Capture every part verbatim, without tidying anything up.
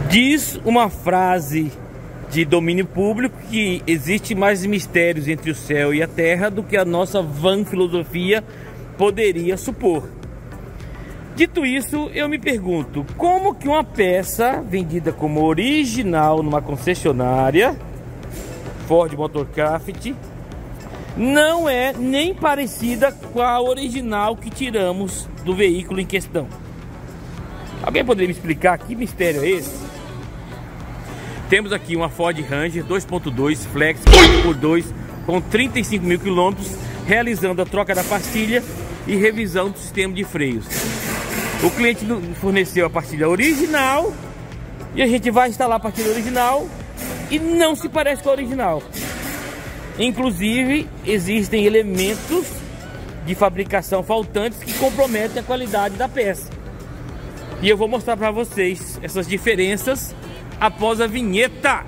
Diz uma frase de domínio público que existe mais mistérios entre o céu e a terra do que a nossa vã filosofia poderia supor. Dito isso, eu me pergunto, como que uma peça vendida como original numa concessionária Ford Motorcraft não é nem parecida com a original que tiramos do veículo em questão? Alguém poderia me explicar que mistério é esse? Temos aqui uma Ford Ranger dois ponto dois Flex quatro por dois com trinta e cinco mil quilômetros, realizando a troca da pastilha e revisão do sistema de freios. O cliente forneceu a pastilha original e a gente vai instalar a pastilha original e não se parece com a original. Inclusive, existem elementos de fabricação faltantes que comprometem a qualidade da peça. E eu vou mostrar para vocês essas diferenças após a vinheta.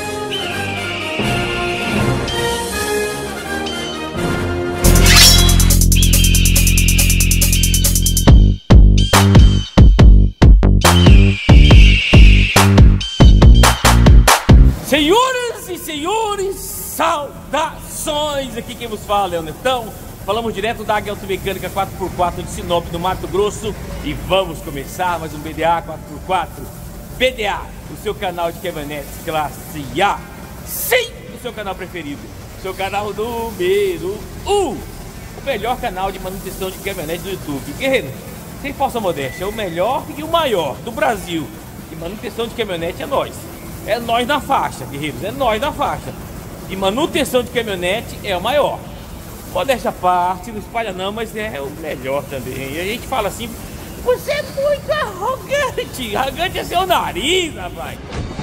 Senhoras e senhores, saudações! Aqui quem vos fala é o Netão. Falamos direto da Águia Automecânica quatro por quatro de Sinop, no Mato Grosso. E vamos começar mais um B D A quatro por quatro. B D A, o seu canal de caminhonetes classe A. Sim, o seu canal preferido. O seu canal número um. O melhor canal de manutenção de caminhonetes do YouTube. Guerreiro, sem falsa modéstia, é o melhor e o maior do Brasil. E manutenção de caminhonete é nós. É nós na faixa, guerreiros, é nós na faixa. E manutenção de caminhonete é o maior. Modéstia à parte, não espalha não, mas é o melhor também. E a gente fala assim, você é muito arrogante. Arrogante é seu nariz, rapaz.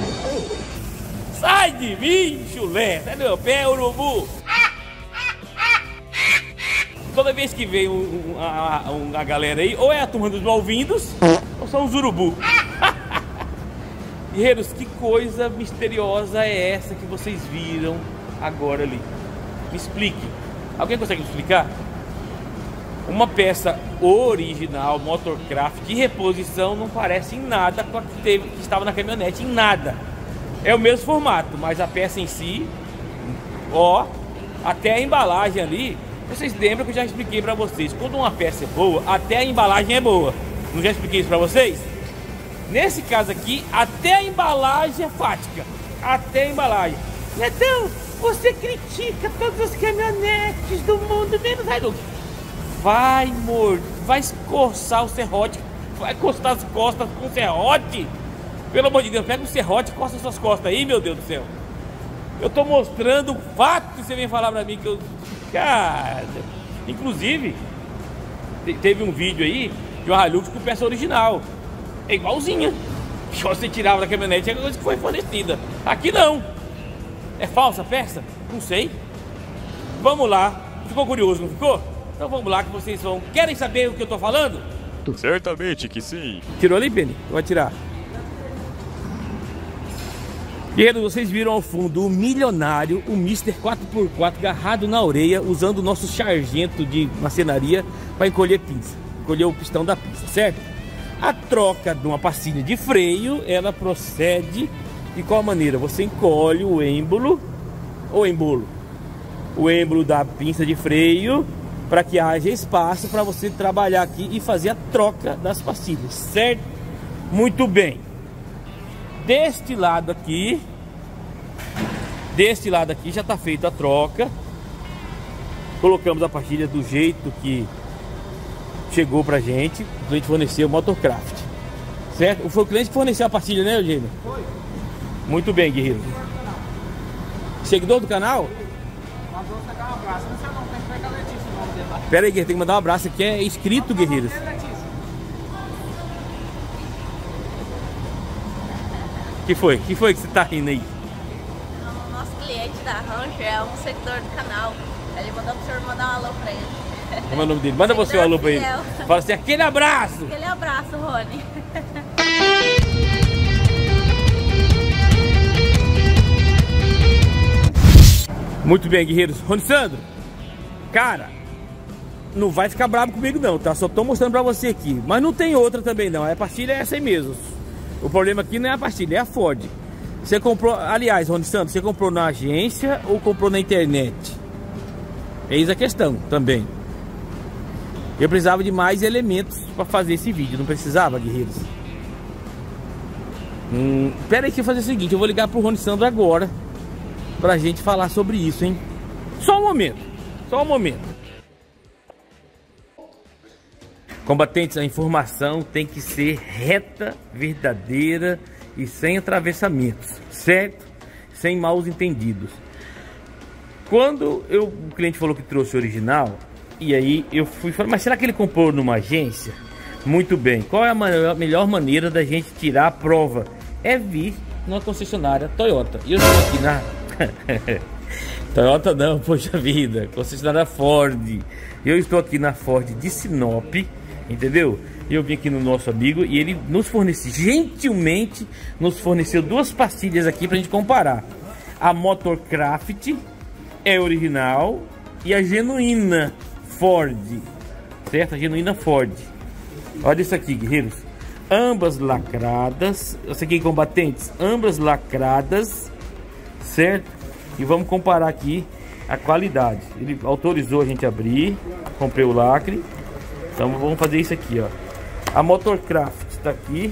Sai de mim, chulé. Sai do meu pé, urubu. Toda vez que vem um, um, a, um, a galera aí, ou é a turma dos mal-vindos, ou são os urubu. Guerreiros, que coisa misteriosa é essa que vocês viram agora ali? Me explique. Alguém consegue me explicar? Uma peça original, Motorcraft, de reposição, não parece em nada com a que, teve, que estava na caminhonete, em nada. É o mesmo formato, mas a peça em si, ó, até a embalagem ali, vocês lembram que eu já expliquei para vocês, quando uma peça é boa, até a embalagem é boa. Não já expliquei isso para vocês? Nesse caso aqui, até a embalagem é fática. Até a embalagem. Então, você critica todas as caminhonetes do mundo, menos a Hilux. Vai, amor, vai coçar o serrote. Vai coçar as costas com o serrote. Pelo amor de Deus, pega o serrote e coça suas costas aí, meu Deus do céu. Eu tô mostrando o fato que você vem falar pra mim que eu... Cara... Inclusive, teve um vídeo aí de uma Hilux com peça original. É igualzinha. Se você tirava da caminhonete, é a coisa que foi fornecida. Aqui não. É falsa a peça? Não sei. Vamos lá. Ficou curioso, não ficou? Então vamos lá que vocês vão... Querem saber o que eu tô falando? Certamente que sim. Tirou ali, Penny? Eu vou tirar. Guerreiros, vocês viram ao fundo o milionário, o mister quatro por quatro agarrado na orelha, usando o nosso sargento de marcenaria para encolher pinça. Encolher o pistão da pinça, certo? A troca de uma pastilha de freio, ela procede de qual maneira? Você encolhe o êmbolo, ou embolo, o êmbolo da pinça de freio, para que haja espaço para você trabalhar aqui e fazer a troca das pastilhas, certo? Muito bem. Deste lado aqui, deste lado aqui já está feita a troca. Colocamos a pastilha do jeito que chegou pra gente. O cliente forneceu o Motorcraft, certo? Foi o cliente que forneceu a pastilha, né, Eugênio? Foi. Muito bem, guerreiro. Seguidor do canal? Mandou você dar um abraço. Não sei não, tem que pegar a Letícia o nome dele lá. Pera aí, guerreiro, tem que mandar um abraço aqui. É inscrito, guerreiros. Que foi? Que foi que você tá rindo aí? O nosso cliente da Ranger é um seguidor do canal. Ele mandou pro senhor mandar um alô pra ele. Como é o nome dele? Manda você um alô pra ele. Fala assim, aquele abraço! Aquele abraço, Rony. Muito bem, guerreiros. Rony Sandro, cara, não vai ficar bravo comigo não, tá? Só tô mostrando pra você aqui. Mas não tem outra também não, a pastilha é essa aí mesmo. O problema aqui não é a pastilha, é a Ford. Você comprou, aliás, Rony Santos, você comprou na agência ou comprou na internet? Eis a questão também. Eu precisava de mais elementos para fazer esse vídeo, não precisava, guerreiros? Hum, pera aí que eu vou fazer o seguinte, eu vou ligar pro Rony Santos agora pra gente falar sobre isso, hein? Só um momento, só um momento. Combatentes, a informação tem que ser reta, verdadeira e sem atravessamentos, certo? Sem maus entendidos. Quando eu, o cliente falou que trouxe o original, e aí eu fui falar, mas será que ele comprou numa agência? Muito bem, qual é a maior, melhor maneira da gente tirar a prova? É vir numa concessionária Toyota. E eu estou aqui na... Toyota não, poxa vida, concessionária Ford. Eu estou aqui na Ford de Sinop, entendeu? Eu vim aqui no nosso amigo e ele nos forneceu, gentilmente nos forneceu duas pastilhas aqui pra gente comparar. A Motorcraft é original e a genuína Ford, certo? A genuína Ford. Olha isso aqui, guerreiros. Ambas lacradas. Isso aqui, combatentes, ambas lacradas, certo? E vamos comparar aqui a qualidade. Ele autorizou a gente abrir. Comprei o lacre. Então vamos fazer isso aqui, ó. A Motorcraft está aqui.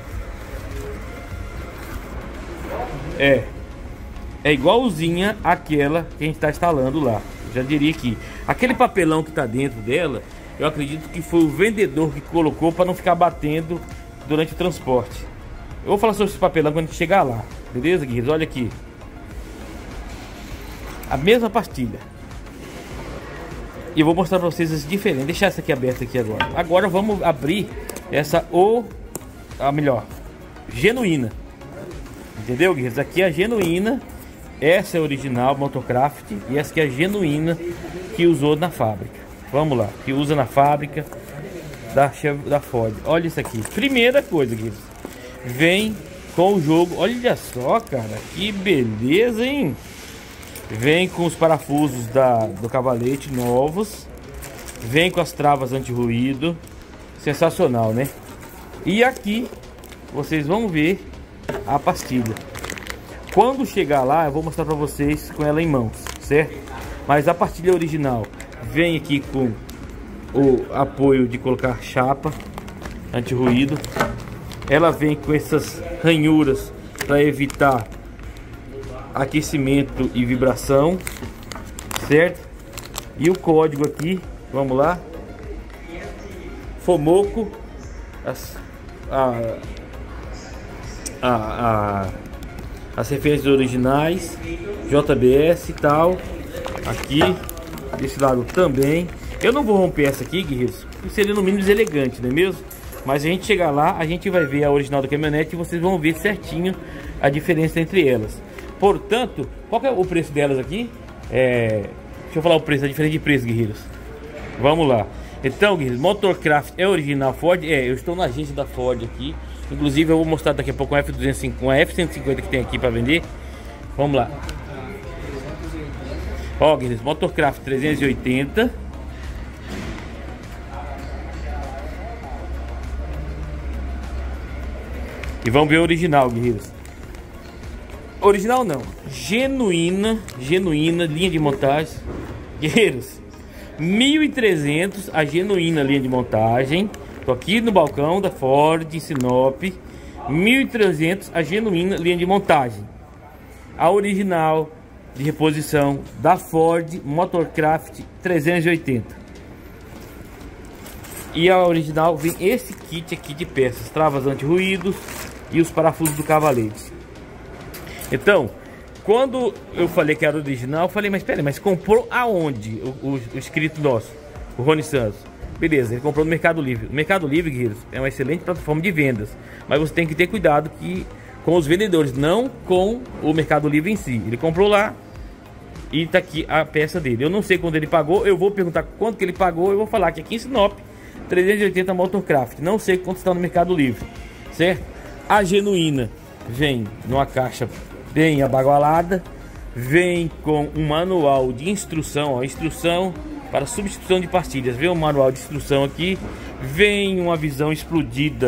É. É igualzinha àquela que a gente está instalando lá. Já diria aqui. Aquele papelão que está dentro dela, eu acredito que foi o vendedor que colocou para não ficar batendo durante o transporte. Eu vou falar sobre esse papelão quando a gente chegar lá. Beleza, guerreiros? Olha aqui. A mesma pastilha. E eu vou mostrar para vocês as diferenças. Deixar essa aqui aberta aqui agora. Agora vamos abrir essa o a melhor genuína. Entendeu, guerreiros? Aqui é a genuína. Essa é a original Motorcraft. E essa aqui é a genuína que usou na fábrica. Vamos lá. Que usa na fábrica da, da Ford. Olha isso aqui. Primeira coisa, guerreiros. Vem com o jogo. Olha só, cara. Que beleza, hein? Vem com os parafusos da, do cavalete novos. Vem com as travas anti-ruído. Sensacional, né? E aqui vocês vão ver a pastilha. Quando chegar lá eu vou mostrar para vocês com ela em mãos, certo? Mas a pastilha original vem aqui com o apoio de colocar chapa anti-ruído. Ela vem com essas ranhuras para evitar aquecimento e vibração, certo? E o código aqui, vamos lá, Fomoco, as, a, a, a, as referências originais, J B S e tal, aqui, desse lado também. Eu não vou romper essa aqui, guerreiros, seria no mínimo deselegante, não é mesmo? Mas a gente chegar lá, a gente vai ver a original da caminhonete e vocês vão ver certinho a diferença entre elas. Portanto, qual que é o preço delas aqui? É... Deixa eu falar o preço, a diferença de preço, guerreiros. Vamos lá. Então, guerreiros, Motorcraft é original Ford? É, eu estou na agência da Ford aqui. Inclusive, eu vou mostrar daqui a pouco uma F duzentos e cinquenta, uma F cento e cinquenta que tem aqui para vender. Vamos lá. Ó, guerreiros, Motorcraft trezentos e oitenta. E vamos ver o original, guerreiros. Original não, genuína, genuína linha de montagem, guerreiros, mil e trezentos a genuína linha de montagem. Tô aqui no balcão da Ford em Sinop. Mil e trezentos a genuína linha de montagem. A original de reposição da Ford Motorcraft trezentos e oitenta. E a original vem esse kit aqui de peças, travas anti-ruídos e os parafusos do cavalete. Então, quando eu falei que era original, eu falei, mas peraí, mas comprou aonde o, o, o inscrito nosso, o Rony Santos? Beleza, ele comprou no Mercado Livre. O Mercado Livre, guerreiros, é uma excelente plataforma de vendas, mas você tem que ter cuidado que, com os vendedores, não com o Mercado Livre em si. Ele comprou lá e tá aqui a peça dele. Eu não sei quando ele pagou, eu vou perguntar quanto que ele pagou, eu vou falar que aqui em Sinop, trezentos e oitenta Motorcraft. Não sei quanto está no Mercado Livre, certo? A genuína vem numa caixa bem abagualada, vem com um manual de instrução, ó, instrução para substituição de pastilhas. Vem um manual de instrução aqui, vem uma visão explodida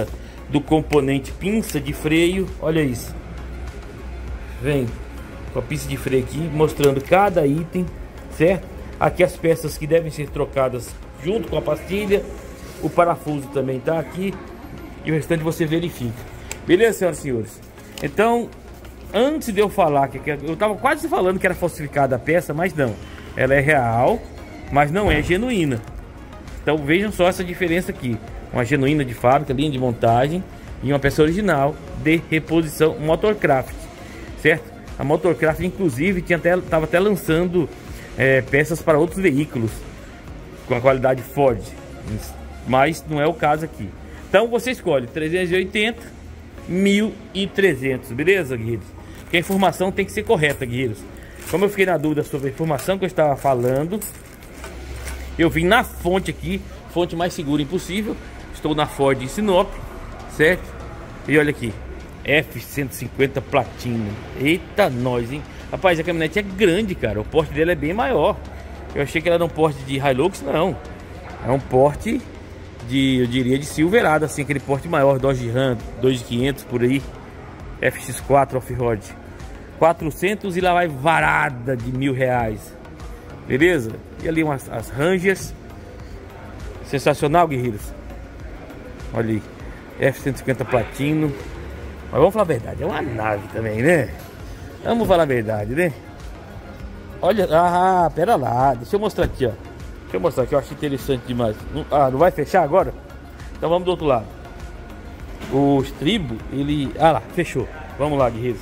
do componente pinça de freio. Olha isso. Vem com a pinça de freio aqui, mostrando cada item, certo? Aqui as peças que devem ser trocadas junto com a pastilha. O parafuso também tá aqui. E o restante você verifica. Beleza, senhoras e senhores? Então, antes de eu falar que eu tava quase falando que era falsificada a peça, mas não. Ela é real, mas não é genuína. Então vejam só essa diferença aqui. Uma genuína de fábrica, linha de montagem, e uma peça original de reposição Motorcraft, certo? A Motorcraft inclusive tinha até, tava até lançando é, peças para outros veículos com a qualidade Ford, mas não é o caso aqui. Então você escolhe trezentos e oitenta, mil e trezentos, beleza, guerreiros? Porque a informação tem que ser correta, guerreiros. Como eu fiquei na dúvida sobre a informação que eu estava falando, eu vim na fonte aqui, fonte mais segura impossível. Estou na Ford em Sinop, certo? E olha aqui, F cento e cinquenta Platinum. Eita, nós, hein? Rapaz, a caminhonete é grande, cara. O porte dela é bem maior. Eu achei que ela era um porte de Hilux, não. É um porte de, eu diria, de Silverado, assim, aquele porte maior, Dodge Ram, dois mil e quinhentos por aí. F X quatro Off-Road. quatrocentos e lá vai varada de mil reais. Beleza? E ali umas as Rangers. Sensacional, guerreiros. Olha aí, F cento e cinquenta Platinum. Mas vamos falar a verdade, é uma nave também, né? Vamos falar a verdade, né? Olha, ah, pera lá, deixa eu mostrar aqui, ó. Deixa eu mostrar aqui, eu acho interessante demais. Ah, não vai fechar agora? Então vamos do outro lado. O estribo, ele... Ah lá, fechou. Vamos lá, guerreiros.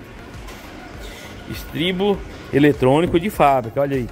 Estribo eletrônico de fábrica, olha aí.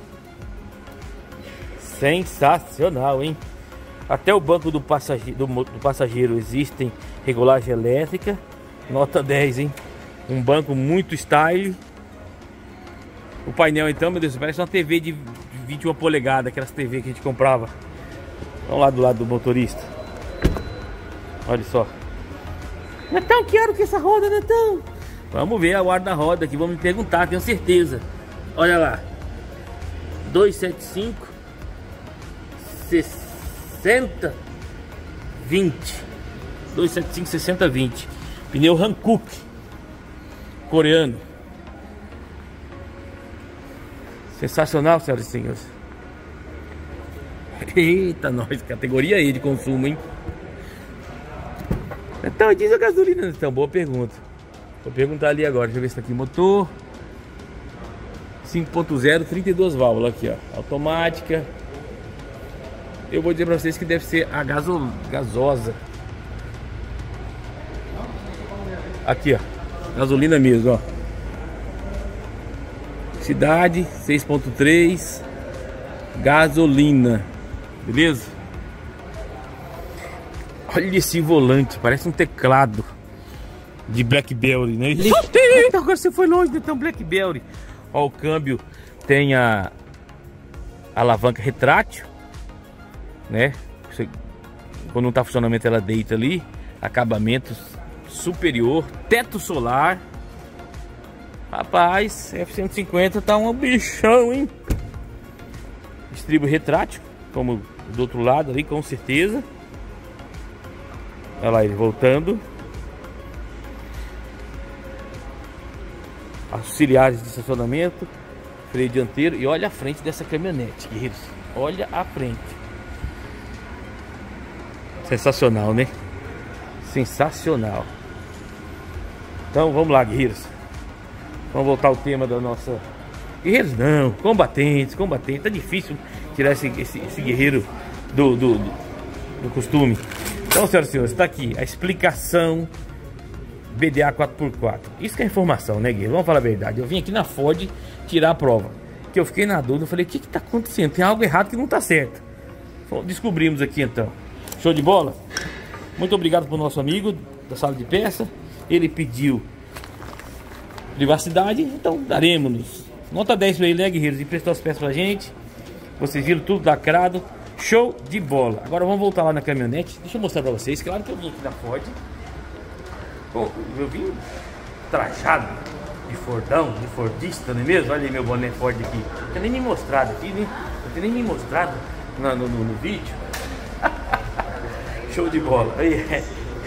Sensacional, hein? Até o banco do passageiro, do, do passageiro existem regulagem elétrica. Nota dez, hein? Um banco muito style. O painel então, meu Deus, parece uma T V de vinte e uma polegadas, aquelas T V que a gente comprava. Vamos lá do lado do motorista. Olha só. Netão, que hora que essa roda, Netão? Vamos ver a guarda-roda aqui, vamos me perguntar, tenho certeza. Olha lá. duzentos e setenta e cinco sessenta vinte. duzentos e setenta e cinco sessenta vinte. Pneu Hankook coreano. Sensacional, senhoras e senhores. Eita, nós, categoria E de consumo, hein? Então, diz a gasolina, então, boa pergunta. Vou perguntar ali agora, deixa eu ver se tá aqui. Motor cinco ponto zero, trinta e duas válvulas aqui, ó. Automática. Eu vou dizer pra vocês que deve ser a gasol... gasosa. Aqui, ó. Gasolina mesmo, ó. Cidade seis ponto três. Gasolina. Beleza? Olha esse volante, parece um teclado de Blackberry, né? Eita, agora você foi longe, então, Blackberry. Ó, o câmbio tem a alavanca retrátil, né? Você, quando não tá funcionamento, ela deita ali. Acabamento superior, teto solar. Rapaz, F cento e cinquenta tá um bichão, hein? Estribo retrátil, como do outro lado ali, com certeza. Olha lá ele voltando. Auxiliares de estacionamento, freio dianteiro. E olha a frente dessa caminhonete, guerreiros. Olha a frente. Sensacional, né? Sensacional. Então vamos lá, guerreiros. Vamos voltar ao tema da nossa... Guerreiros não, combatentes, combatentes. Tá difícil tirar esse, esse, esse guerreiro do, do, do, do costume. Então, senhoras e senhores, está aqui a explicação B D A quatro por quatro. Isso que é informação, né, guerreiro? Vamos falar a verdade. Eu vim aqui na Ford tirar a prova. Que eu fiquei na dúvida, eu falei, o que que tá acontecendo? Tem algo errado que não tá certo. Bom, descobrimos aqui então. Show de bola? Muito obrigado pro nosso amigo da sala de peça. Ele pediu privacidade, então daremos. Nota dez para ele, né, guerreiros? E prestou as peças pra gente. Vocês viram tudo lacrado. Show de bola. Agora vamos voltar lá na caminhonete. Deixa eu mostrar pra vocês. Claro que eu vim aqui da Ford. Bom, eu vim trajado de Fordão, de Fordista, não é mesmo? Olha aí meu boné Ford aqui. Não tem nem me mostrado aqui, né? Não tem nem me mostrado no, no, no, no vídeo. Show de bola. Aí,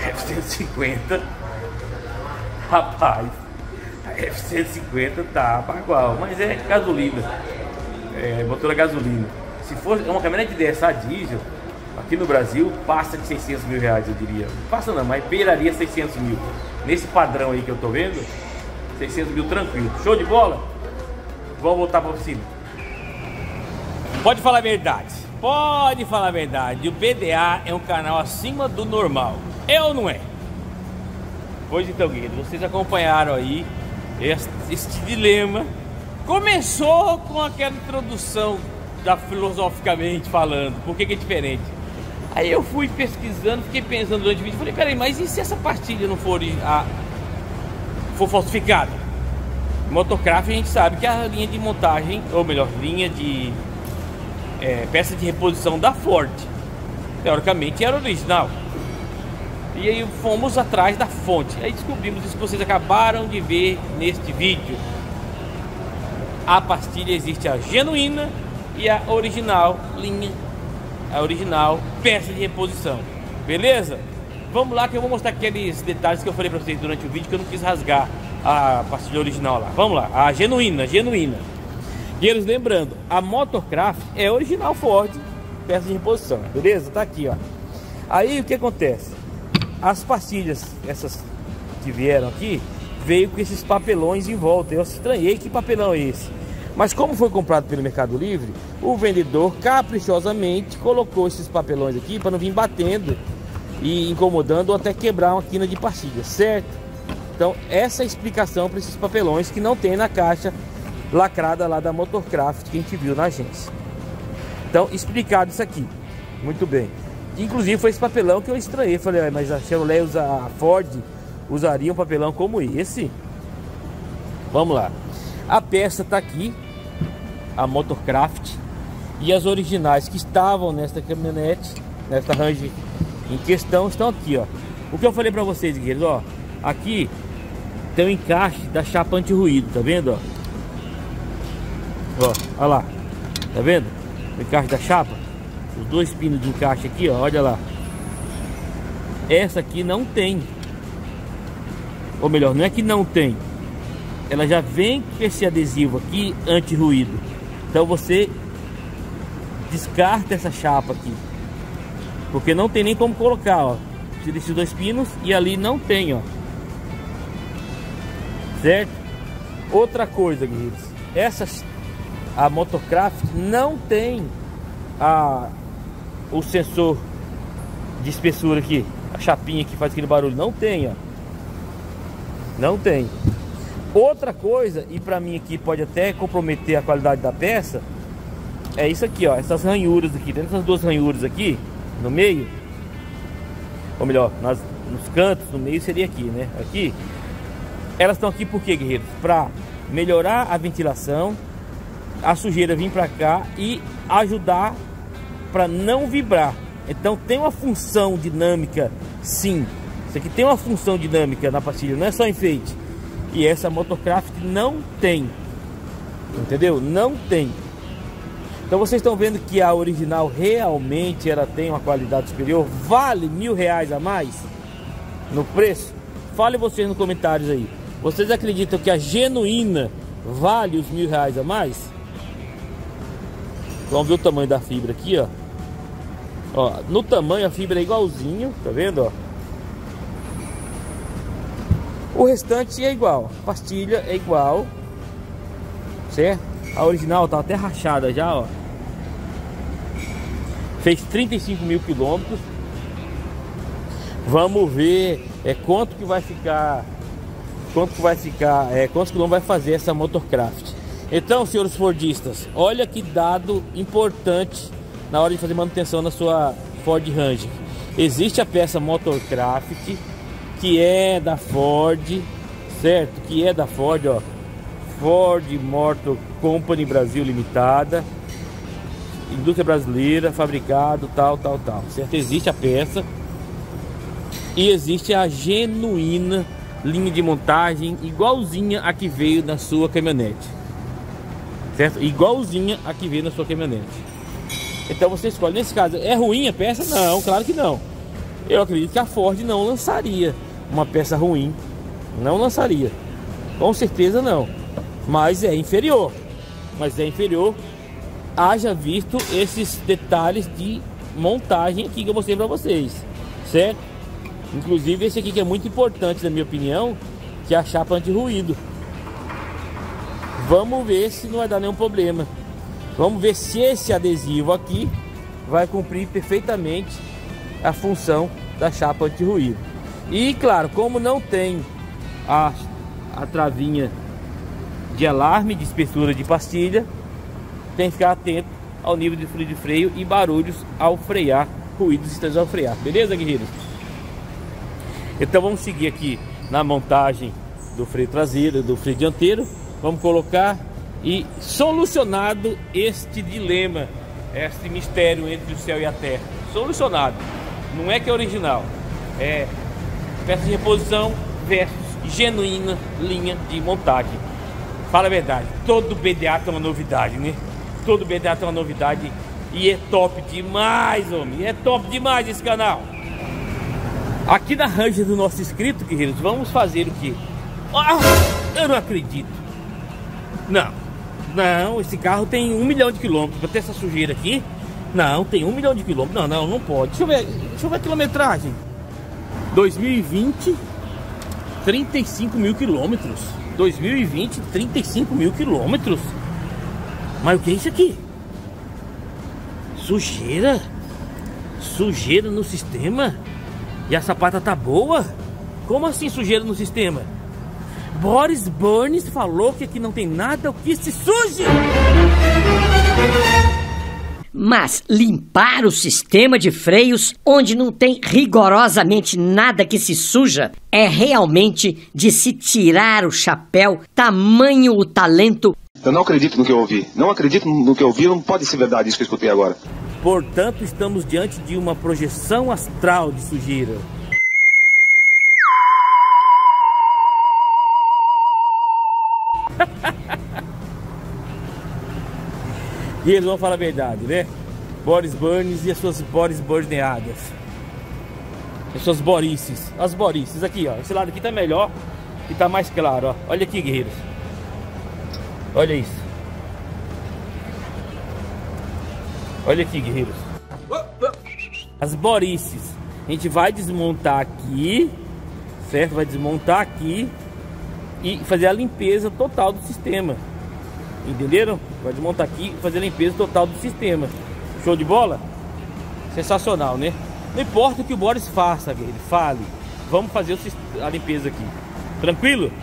F cento e cinquenta, rapaz, a F cento e cinquenta tá igual, mas é gasolina, é motor a gasolina. Se for uma caminhonete dessa a diesel, aqui no Brasil passa de seiscentos mil reais, eu diria. Não passa não, mas beiraria seiscentos mil. Nesse padrão aí que eu tô vendo, seiscentos mil tranquilo. Show de bola? Vamos voltar para a oficina. Pode falar a verdade, pode falar a verdade. O P D A é um canal acima do normal, é ou não é? Pois então, guerreiro, vocês acompanharam aí este, este dilema. Começou com aquela introdução da filosoficamente falando, por que que é diferente? Aí eu fui pesquisando, fiquei pensando durante o vídeo, falei, peraí, mas e se essa pastilha não for, a, for falsificada? Motorcraft a gente sabe que a linha de montagem, ou melhor, linha de é, peça de reposição da Ford, teoricamente era original. E aí fomos atrás da fonte, aí descobrimos isso que vocês acabaram de ver neste vídeo. A pastilha existe a genuína e a original linha, a original peça de reposição, beleza? Vamos lá que eu vou mostrar aqueles detalhes que eu falei pra vocês durante o vídeo, que eu não quis rasgar a pastilha original lá. Vamos lá, a genuína, genuína. E eles lembrando, a Motorcraft é original Ford, peça de reposição, beleza? Tá aqui, ó. Aí o que acontece? As pastilhas, essas que vieram aqui, veio com esses papelões em volta. Eu estranhei, que papelão é esse? Mas como foi comprado pelo Mercado Livre, o vendedor caprichosamente colocou esses papelões aqui para não vir batendo e incomodando ou até quebrar uma quina de pastilha, certo? Então essa é a explicação para esses papelões que não tem na caixa lacrada lá da Motorcraft que a gente viu na agência. Então explicado isso aqui, muito bem. Inclusive foi esse papelão que eu estranhei, falei, mas a Chevrolet usa, a Ford usaria um papelão como esse? Vamos lá. A peça está aqui, a Motorcraft, e as originais que estavam nesta caminhonete, nesta Ranger em questão, estão aqui, ó. O que eu falei para vocês, guerreiros, ó, aqui tem o encaixe da chapa anti-ruído, tá vendo, ó? Ó, olha lá, tá vendo? O encaixe da chapa, os dois pinos de encaixe aqui, ó, olha lá. Essa aqui não tem, ou melhor, não é que não tem, ela já vem com esse adesivo aqui anti-ruído. Então você descarta essa chapa aqui, porque não tem nem como colocar, ó. Tira esses dois pinos e ali não tem, ó. Certo? Outra coisa, guerreiros, essa a Motorcraft não tem a o sensor de espessura aqui, a chapinha que faz aquele barulho, não tem, ó. Não tem. Outra coisa, e para mim aqui pode até comprometer a qualidade da peça, é isso aqui, ó, essas ranhuras aqui, tem essas duas ranhuras aqui no meio, ou melhor, nas, nos cantos, no meio seria aqui, né? Aqui, elas estão aqui por quê, guerreiros? Para melhorar a ventilação, a sujeira vir para cá e ajudar para não vibrar. Então tem uma função dinâmica, sim. Isso aqui tem uma função dinâmica na pastilha, não é só enfeite. E essa Motorcraft não tem, entendeu? Não tem. Então vocês estão vendo que a original realmente ela tem uma qualidade superior. Vale mil reais a mais no preço? Fale vocês nos comentários aí. Vocês acreditam que a genuína vale os mil reais a mais? Vamos ver o tamanho da fibra aqui, ó. Ó, no tamanho a fibra é igualzinho, tá vendo, ó? O restante é igual, a pastilha é igual, certo? A original tá até rachada já, ó. Fez trinta e cinco mil quilômetros. Vamos ver é, quanto que vai ficar, quanto que vai ficar, é, quantos quilômetros vai fazer essa Motorcraft. Então, senhores fordistas, olha que dado importante na hora de fazer manutenção na sua Ford Ranger. Existe a peça Motorcraft, que é da Ford, certo? Que é da Ford, ó. Ford Motor Company Brasil Limitada, indústria brasileira, fabricado, tal, tal, tal, certo? Existe a peça e existe a genuína linha de montagem igualzinha a que veio na sua caminhonete, certo? Igualzinha a que veio na sua caminhonete. Então você escolhe. Nesse caso, é ruim a peça? Não, claro que não. eu acredito que a Ford não lançaria uma peça ruim. Não lançaria. Com certeza não. Mas é inferior. Mas é inferior. Haja visto esses detalhes de montagem aqui que eu mostrei para vocês. Certo? Inclusive esse aqui que é muito importante na minha opinião, que é a chapa anti-ruído. Vamos ver se não vai dar nenhum problema. Vamos ver se esse adesivo aqui vai cumprir perfeitamente a função da chapa anti-ruído. E claro, como não tem a, a travinha de alarme, de espessura de pastilha, tem que ficar atento ao nível de fluido de freio e barulhos ao frear, ruídos estranhos ao frear. Beleza, guerreiros? Então vamos seguir aqui na montagem do freio traseiro, do freio dianteiro. Vamos colocar e solucionado este dilema, este mistério entre o céu e a terra. Solucionado. Não é que é original, é peça de reposição versus genuína linha de montagem. Fala a verdade, todo B D A tem uma novidade, né? Todo B D A tem uma novidade e é top demais, homem. É top demais esse canal. Aqui na Ranger do nosso inscrito, guerreiros, vamos fazer o que? Ah, eu não acredito. Não, não, esse carro tem um milhão de quilômetros. Pra ter essa sujeira aqui, não, tem um milhão de quilômetros. Não, não, não pode. Deixa eu ver, deixa eu ver a quilometragem. dois mil e vinte, trinta e cinco mil quilômetros. dois mil e vinte, trinta e cinco mil quilômetros. Mas o que é isso aqui? Sujeira? Sujeira no sistema? E a sapata tá boa? Como assim sujeira no sistema? Boris Burns falou que aqui não tem nada o que se suje. Mas limpar o sistema de freios, onde não tem rigorosamente nada que se suja, é realmente de se tirar o chapéu, tamanho o talento. Eu não acredito no que eu ouvi. Não acredito no que eu ouvi, não pode ser verdade isso que eu escutei agora. Portanto, estamos diante de uma projeção astral de sujeira. E eles vão falar a verdade, né? Boris Burns e as suas Boris Burneadas. As suas Borices. As Borices aqui, ó. Esse lado aqui tá melhor e tá mais claro, ó. Olha aqui, guerreiros. Olha isso. Olha aqui, guerreiros. As Borices. A gente vai desmontar aqui, certo? Vai desmontar aqui e fazer a limpeza total do sistema. Entenderam? Vai desmontar aqui e fazer a limpeza total do sistema. Show de bola? Sensacional, né? Não importa o que o Boris faça, ele fale. Vamos fazer a limpeza aqui. Tranquilo?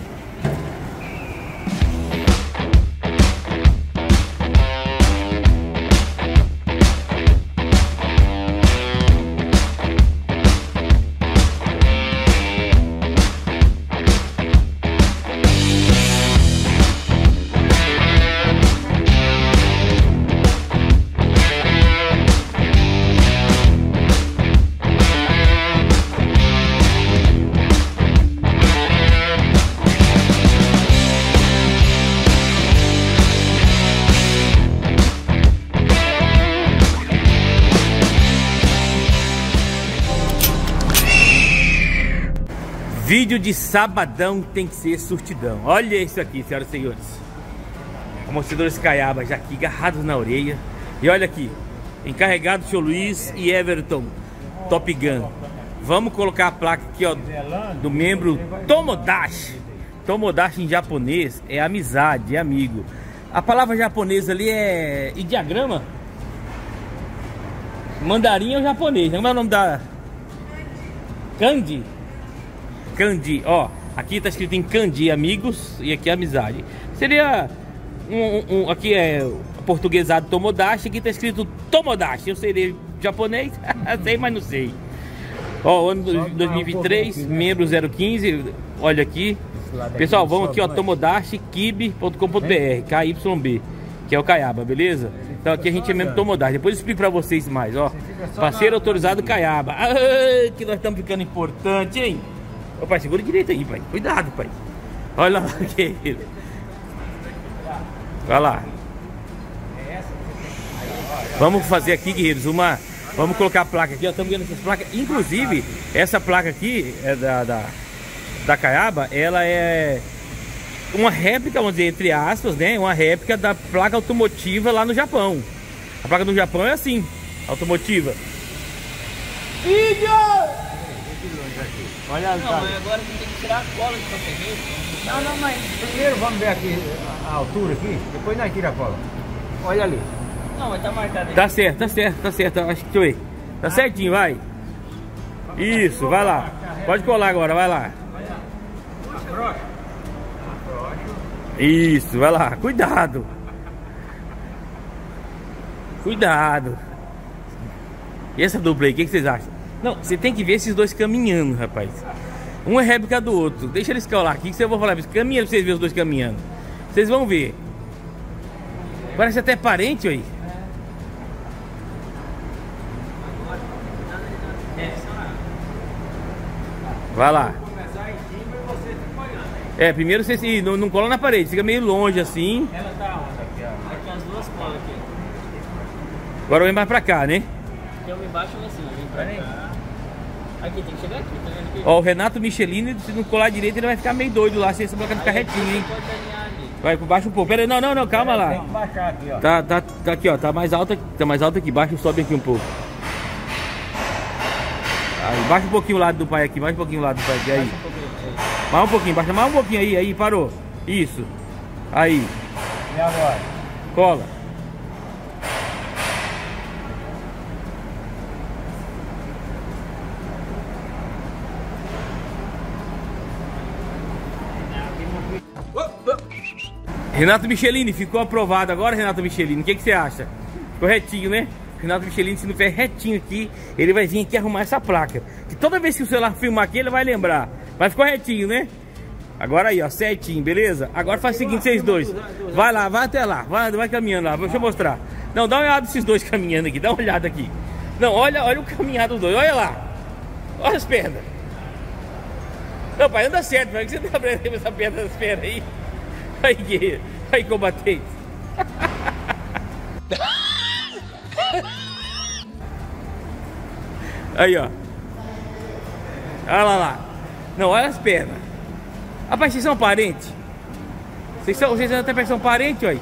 Vídeo de sabadão tem que ser surtidão. Olha isso aqui, senhoras e senhores. Amortecedores Caiaba já aqui, agarrados na orelha. E olha aqui, encarregado do seu Luiz e Everton Top Gun. Vamos colocar a placa aqui, ó, do membro Tomodachi. Tomodachi em japonês é amizade, é amigo. A palavra japonesa ali é ideograma? Mandarim é o japonês, como é o nome da... Kanji? Kanji, ó, aqui tá escrito em kanji amigos e aqui amizade. Seria um, um, um aqui é portuguesado Tomodachi, aqui tá escrito Tomodachi. Eu seria japonês, sei, mas não sei. Ó, ano dois mil e vinte e três, membro zero quinze, olha aqui. Pessoal, vamos aqui, ó, tomodachi kibe ponto com ponto br, K Y B, que é o Caiaba, beleza? Então aqui a gente é mesmo Tomodachi. Depois eu explico pra vocês mais, ó. Parceiro autorizado Caiaba. Ah, que nós estamos ficando importante, hein? Ô pai, segura direito aí, pai. Cuidado, pai. Olha lá, que Vai lá. Vamos fazer aqui, guerreiros, uma Vamos colocar a placa aqui, ó. Estamos vendo essas placas. Inclusive, essa placa aqui é da, da, da Caiaba. Ela é uma réplica, vamos dizer, entre aspas, né? Uma réplica da placa automotiva lá no Japão. A placa do Japão é assim, automotiva. Vídeo! Olha Não, mas agora você tem que tirar a cola de qualquer jeito. Não, não, mas primeiro vamos ver aqui a altura aqui, depois nós tira a cola. Olha ali. Não, mas tá marcado aí. Tá certo, tá certo, tá certo. Acho que deixa eu ver. Tá certinho, vai. Isso, vai lá. Pode colar agora, vai lá. Isso, vai lá. Cuidado. Cuidado. E essa dupla aí, o que, que vocês acham? Não, você tem que ver esses dois caminhando, rapaz. Um é réplica do outro. Deixa eles colar aqui que eu vou falar pra vocês. Caminha pra vocês verem os dois caminhando. Vocês vão ver. Parece até parente aí. Vai lá. É, primeiro você se, não, não cola na parede, fica meio longe assim. Ela tá onde aqui, ó? Aqui as duas colas aqui. Agora vem mais pra cá, né? Tem uma embaixo e uma em cima. Vem pra cá. Aqui, tem que chegar aqui, tá vendo aqui? Ó, o Renato Michelini, se não colar direito, ele vai ficar meio doido lá, se essa placa ficar retinho, hein? Pode alinhar ali. Vai por baixo um pouco. Pera aí, não, não, não, calma Tem lá. que baixar aqui, ó. Tá, tá, tá aqui, ó, tá mais alta, tá mais alta aqui, baixa e sobe aqui um pouco. Aí, baixa um pouquinho o lado do pai aqui, mais um pouquinho o lado do pai aqui, aí. Mais um pouquinho, baixa mais um pouquinho aí, aí, parou. Isso. Aí. E agora? Cola. Renato Michelini, ficou aprovado agora, Renato Michelini. O que, que você acha? Ficou retinho, né? Renato Michelini, se não tiver retinho aqui, ele vai vir aqui arrumar essa placa. Que toda vez que o celular filmar aqui, ele vai lembrar. Mas ficou retinho, né? Agora aí, ó, certinho, beleza? Agora faz o seguinte, vocês dois. Vai lá, vai até lá, vai, vai caminhando lá, deixa eu mostrar. Não, dá uma olhada nesses dois caminhando aqui, dá uma olhada aqui. Não, olha, olha o caminhar dos dois, olha lá. Olha as pernas. Não, pai, anda certo, vai que você tá aprendendo essa perna das pernas aí. Aí, guerreiro, aí, combatente. Aí, ó. Olha lá, lá. Não, olha as pernas. Rapaz, vocês são parentes? Vocês são, vocês até são parentes, olha.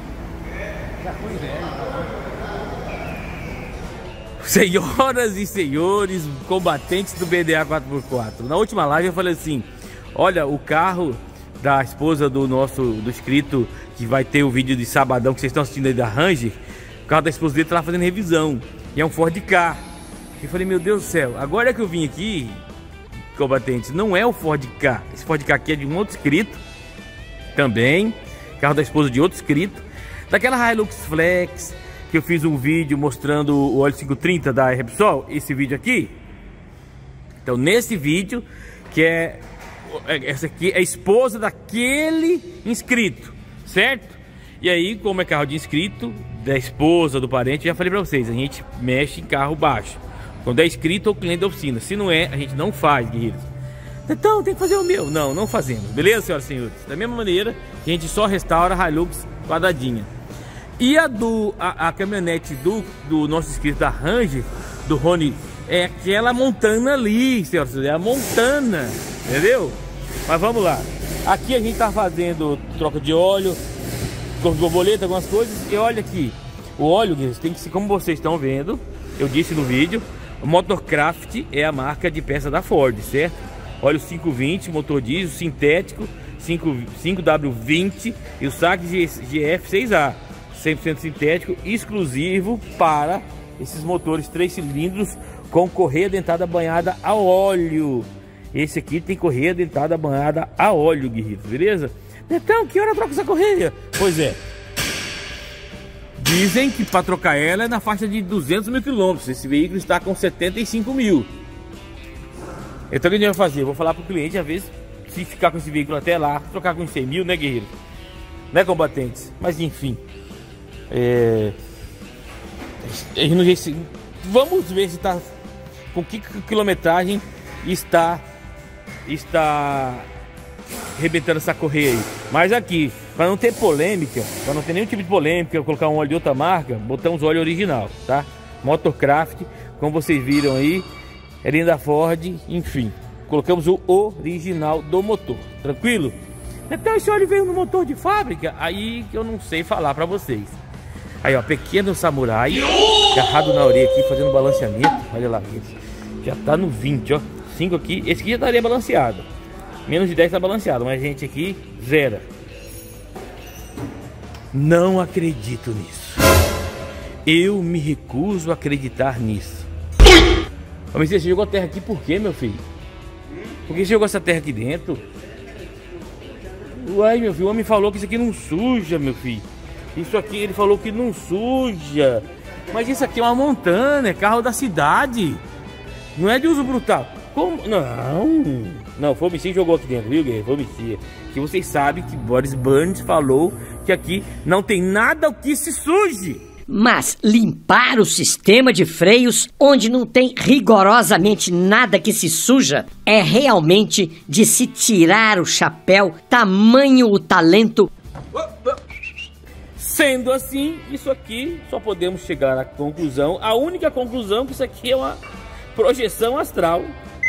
Senhoras e senhores, combatentes do B D A quatro por quatro. Na última live eu falei assim: olha, o carro da esposa do nosso, do inscrito, que vai ter o vídeo de sabadão que vocês estão assistindo aí da Ranger, o carro da esposa dele tá lá fazendo revisão. E é um Ford Ka. Eu falei, meu Deus do céu, agora que eu vim aqui, combatentes, não é o Ford Ka. Esse Ford Ka aqui é de um outro inscrito também, carro da esposa de outro inscrito, daquela Hilux Flex, que eu fiz um vídeo mostrando o óleo quinhentos e trinta da Repsol, esse vídeo aqui. Então nesse vídeo, que é essa aqui é a esposa daquele inscrito, certo? E aí, como é carro de inscrito, da esposa, do parente, já falei pra vocês, a gente mexe em carro baixo. Quando é inscrito ou cliente da oficina. Se não é, a gente não faz, guerreiros. Então, tem que fazer o meu. Não, não fazemos. Beleza, senhoras e senhores? Da mesma maneira que a gente só restaura a Hilux quadradinha. E a do a, a caminhonete do, do nosso inscrito da Ranger, do Rony, é aquela Montana ali, senhoras e senhores. É a Montana, entendeu? Mas vamos lá. Aqui a gente tá fazendo troca de óleo, corpo de borboleta, algumas coisas. E olha aqui, o óleo, tem que ser como vocês estão vendo. Eu disse no vídeo, o Motorcraft é a marca de peça da Ford, certo? Óleo quinhentos e vinte, motor diesel, sintético, cinco W vinte e o saque G F seis A, cem por cento sintético, exclusivo para esses motores três cilindros com correia dentada banhada a óleo. Esse aqui tem correia dentada banhada a óleo, guerreiros, beleza? Então, que hora troca essa correia? Pois é. Dizem que para trocar ela é na faixa de duzentos mil quilômetros. Esse veículo está com setenta e cinco mil. Então o que a gente vai fazer? Eu vou falar para o cliente, às vezes, se ficar com esse veículo até lá, trocar com cem mil, né, guerreiro? Né, combatentes? Mas enfim. É... Vamos ver se está... Com que quilometragem está... Está... arrebentando essa correia aí. Mas aqui, para não ter polêmica, para não ter nenhum tipo de polêmica, eu colocar um óleo de outra marca, botamos óleo original, tá? Motorcraft, como vocês viram aí, é linha da Ford, enfim. Colocamos o original do motor, tranquilo? Então esse óleo veio no motor de fábrica, aí que eu não sei falar pra vocês. Aí ó, pequeno samurai, agarrado na orelha aqui, fazendo balanceamento. Olha lá, já tá no vinte, ó. cinco aqui, esse aqui já estaria balanceado. Menos de dez tá balanceado, mas a gente aqui, zero. Não acredito nisso. Eu me recuso a acreditar nisso. Ô, você jogou a terra aqui por quê, meu filho? Por que você jogou essa terra aqui dentro? Uai, meu filho, o homem falou que isso aqui não suja, meu filho. Isso aqui, ele falou que não suja. Mas isso aqui é uma montanha, é carro da cidade. Não é de uso brutal. Como? Não. Não, foi o Messias que jogou aqui dentro, viu, guerreiro? Foi o Messias. Que vocês sabem que Boris Burns falou que aqui não tem nada que se suje. Mas limpar o sistema de freios, onde não tem rigorosamente nada que se suja, é realmente de se tirar o chapéu, tamanho o talento. Sendo assim, isso aqui só podemos chegar à conclusão, a única conclusão que isso aqui é uma projeção astral.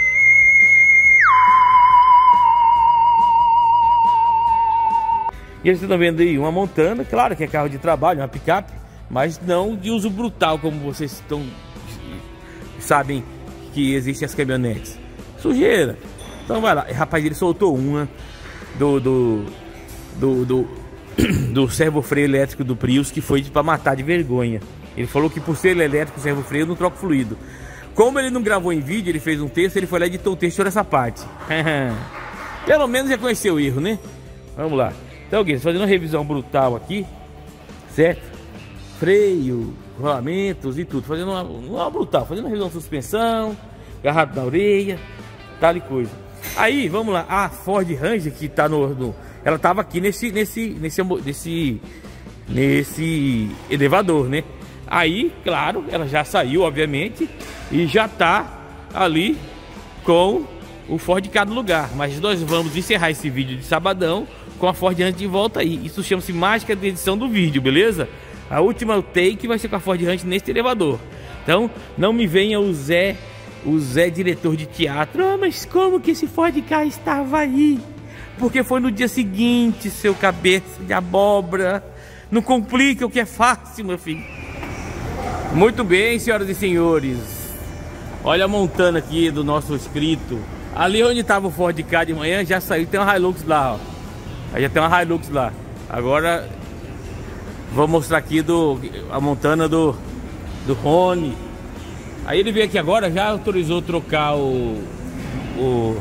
E eles estão vendo aí uma Montana, claro que é carro de trabalho, uma picape, mas não de uso brutal como vocês estão sabem que existem as caminhonetes. Sujeira. Então vai lá. Rapaz, ele soltou uma do do do, do, do servo-freio elétrico do Prius, que foi para matar de vergonha. Ele falou que por ser elétrico, servo-freio não troca fluido. Como ele não gravou em vídeo, ele fez um texto, ele foi lá e editou o texto nessa parte. Pelo menos reconheceu o erro, né? Vamos lá. Então, Guilherme, fazendo uma revisão brutal aqui, certo? Freio, rolamentos e tudo, fazendo uma, uma brutal, fazendo uma revisão de suspensão, agarrado na orelha, tal e coisa. Aí, vamos lá, a Ford Ranger que tá no, no ela tava aqui nesse, nesse, nesse, nesse, nesse elevador, né? Aí, claro, ela já saiu, obviamente, e já tá ali com o Ford Ka no lugar. Mas nós vamos encerrar esse vídeo de sabadão com a Ford Ranger de volta aí. Isso chama-se mágica de edição do vídeo, beleza? A última take vai ser com a Ford Ranger nesse elevador. Então, não me venha o Zé, o Zé diretor de teatro. Ah, mas como que esse Ford Ka estava aí? Porque foi no dia seguinte, seu cabeça de abóbora. Não complica o que é fácil, meu filho. Muito bem, senhoras e senhores. Olha a Montana aqui do nosso inscrito. Ali onde estava o Ford Ka de manhã, já saiu, tem uma Hilux lá, ó. Aí já tem uma Hilux lá. Agora vou mostrar aqui do, a Montana do, do Rony. Aí ele veio aqui agora, já autorizou trocar o, o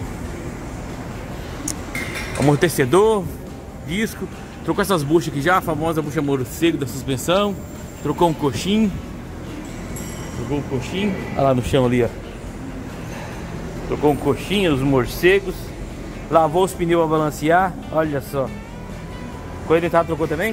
amortecedor, disco. Trocou essas buchas aqui já, a famosa bucha morcego da suspensão. Trocou um coxinho. Trocou um coxinho. Olha lá no chão ali, ó. Trocou um coxinho, os morcegos. Lavou os pneus a balancear. Olha só. Correia dentada trocou também?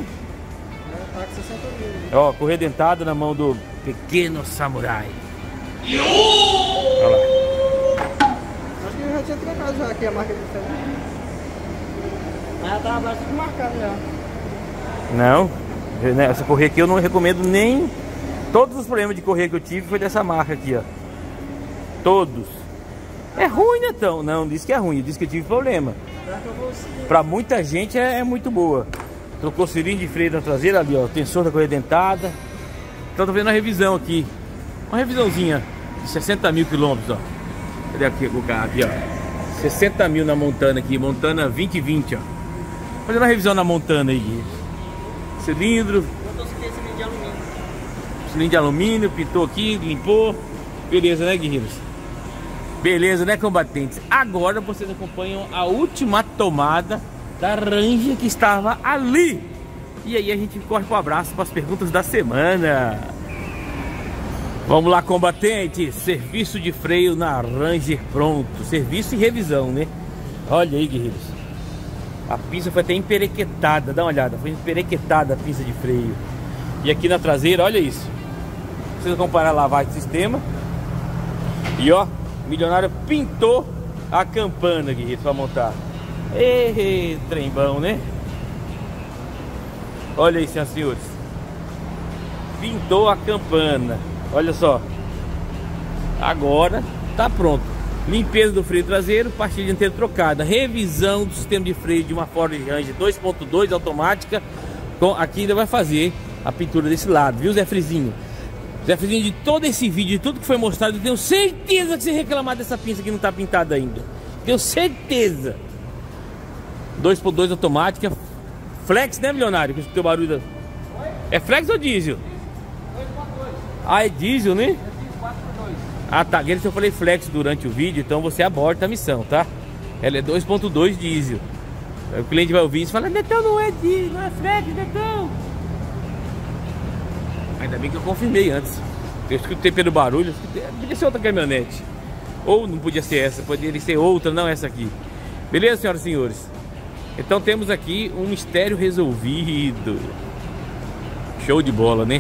Ó, correia dentada na mão do pequeno samurai. Olha lá. Acho que eu já tinha trocado já aqui a marca diferente. Mas já tava bastante marcado já. Não, essa correia aqui eu não recomendo nem. Todos os problemas de correia que eu tive foi dessa marca aqui, ó. Todos. É ruim, né, então? Não, disse que é ruim, disse que eu tive problema. Pra muita gente é, é muito boa. Trocou cilindro de freio na traseira ali, ó. Tensor da correia dentada. Então tô vendo a revisão aqui. Uma revisãozinha de sessenta mil quilômetros, ó. Cadê aqui o carro aqui, ó? sessenta mil na Montana aqui, Montana vinte vinte, ó. Fazendo uma revisão na Montana aí. Cilindro. Cilindro de alumínio. Cilindro de alumínio, pintou aqui, limpou. Beleza, né, guerreiros? Beleza, né, combatentes? Agora vocês acompanham a última tomada da Ranger que estava ali. E aí a gente corre pro abraço para as perguntas da semana. Vamos lá, combatentes. Serviço de freio na Ranger pronto. Serviço e revisão, né? Olha aí, guerreiros. A pinça foi até emperequetada. Dá uma olhada, foi emperequetada a pinça de freio. E aqui na traseira, olha isso. Vocês vão comparar a lavagem de sistema. E ó, o milionário pintou a campana, guerreiros, para montar. Ei, trem bom, né? Olha aí, senhoras e senhores. Pintou a campana. Olha só. Agora tá pronto. Limpeza do freio traseiro, pastilha dianteira trocada, revisão do sistema de freio de uma Ford Ranger dois ponto dois automática. Com, aqui ainda vai fazer a pintura desse lado, viu, Zé Frizinho? Zé Frizinho, de todo esse vídeo, de tudo que foi mostrado, eu tenho certeza que você reclamar dessa pinça que não tá pintada ainda. Tenho certeza. dois ponto dois automática, flex, né, milionário? Que escutei o barulho da... É flex ou diesel? Ah, é diesel, né? Ah, tá. Se eu falei flex durante o vídeo, então você aborta a missão, tá? Ela é dois ponto dois diesel. Aí o cliente vai ouvir isso e fala: Netão, não é diesel, não é flex, Netão. Ainda bem que eu confirmei antes. Eu escutei pelo barulho, podia ser outra caminhonete. Ou não podia ser essa, poderia ser outra, não essa aqui. Beleza, senhoras e senhores? Então temos aqui um mistério resolvido. Show de bola, né?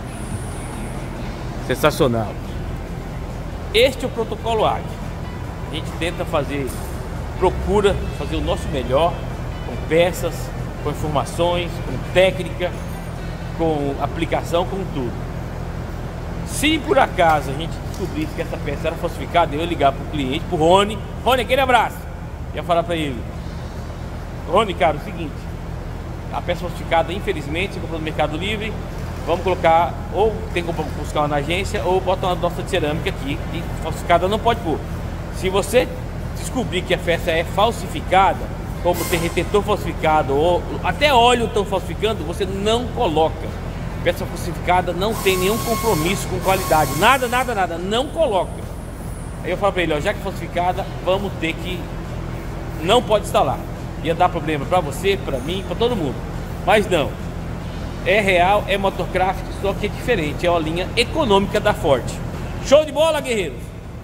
Sensacional. Este é o protocolo A G. A gente tenta fazer, procura fazer o nosso melhor, com peças, com informações, com técnica, com aplicação, com tudo. Se por acaso a gente descobrisse que essa peça era falsificada, eu ia ligar para o cliente, para o Rony. Rony, aquele abraço. Ia falar para ele: Rony, cara, o seguinte, a peça falsificada, infelizmente, você comprou no Mercado Livre, vamos colocar, ou tem que buscar uma na agência, ou bota uma nossa de cerâmica aqui, e falsificada não pode pôr. Se você descobrir que a peça é falsificada, como tem retentor falsificado, ou até óleo estão falsificando, você não coloca. Peça falsificada não tem nenhum compromisso com qualidade, nada, nada, nada, não coloca. Aí eu falo pra ele: ó, já que é falsificada, vamos ter que, não pode instalar. Ia dar problema pra você, pra mim, pra todo mundo. Mas não, é real, é Motorcraft, só que é diferente, é uma linha econômica da Ford. Show de bola, guerreiros!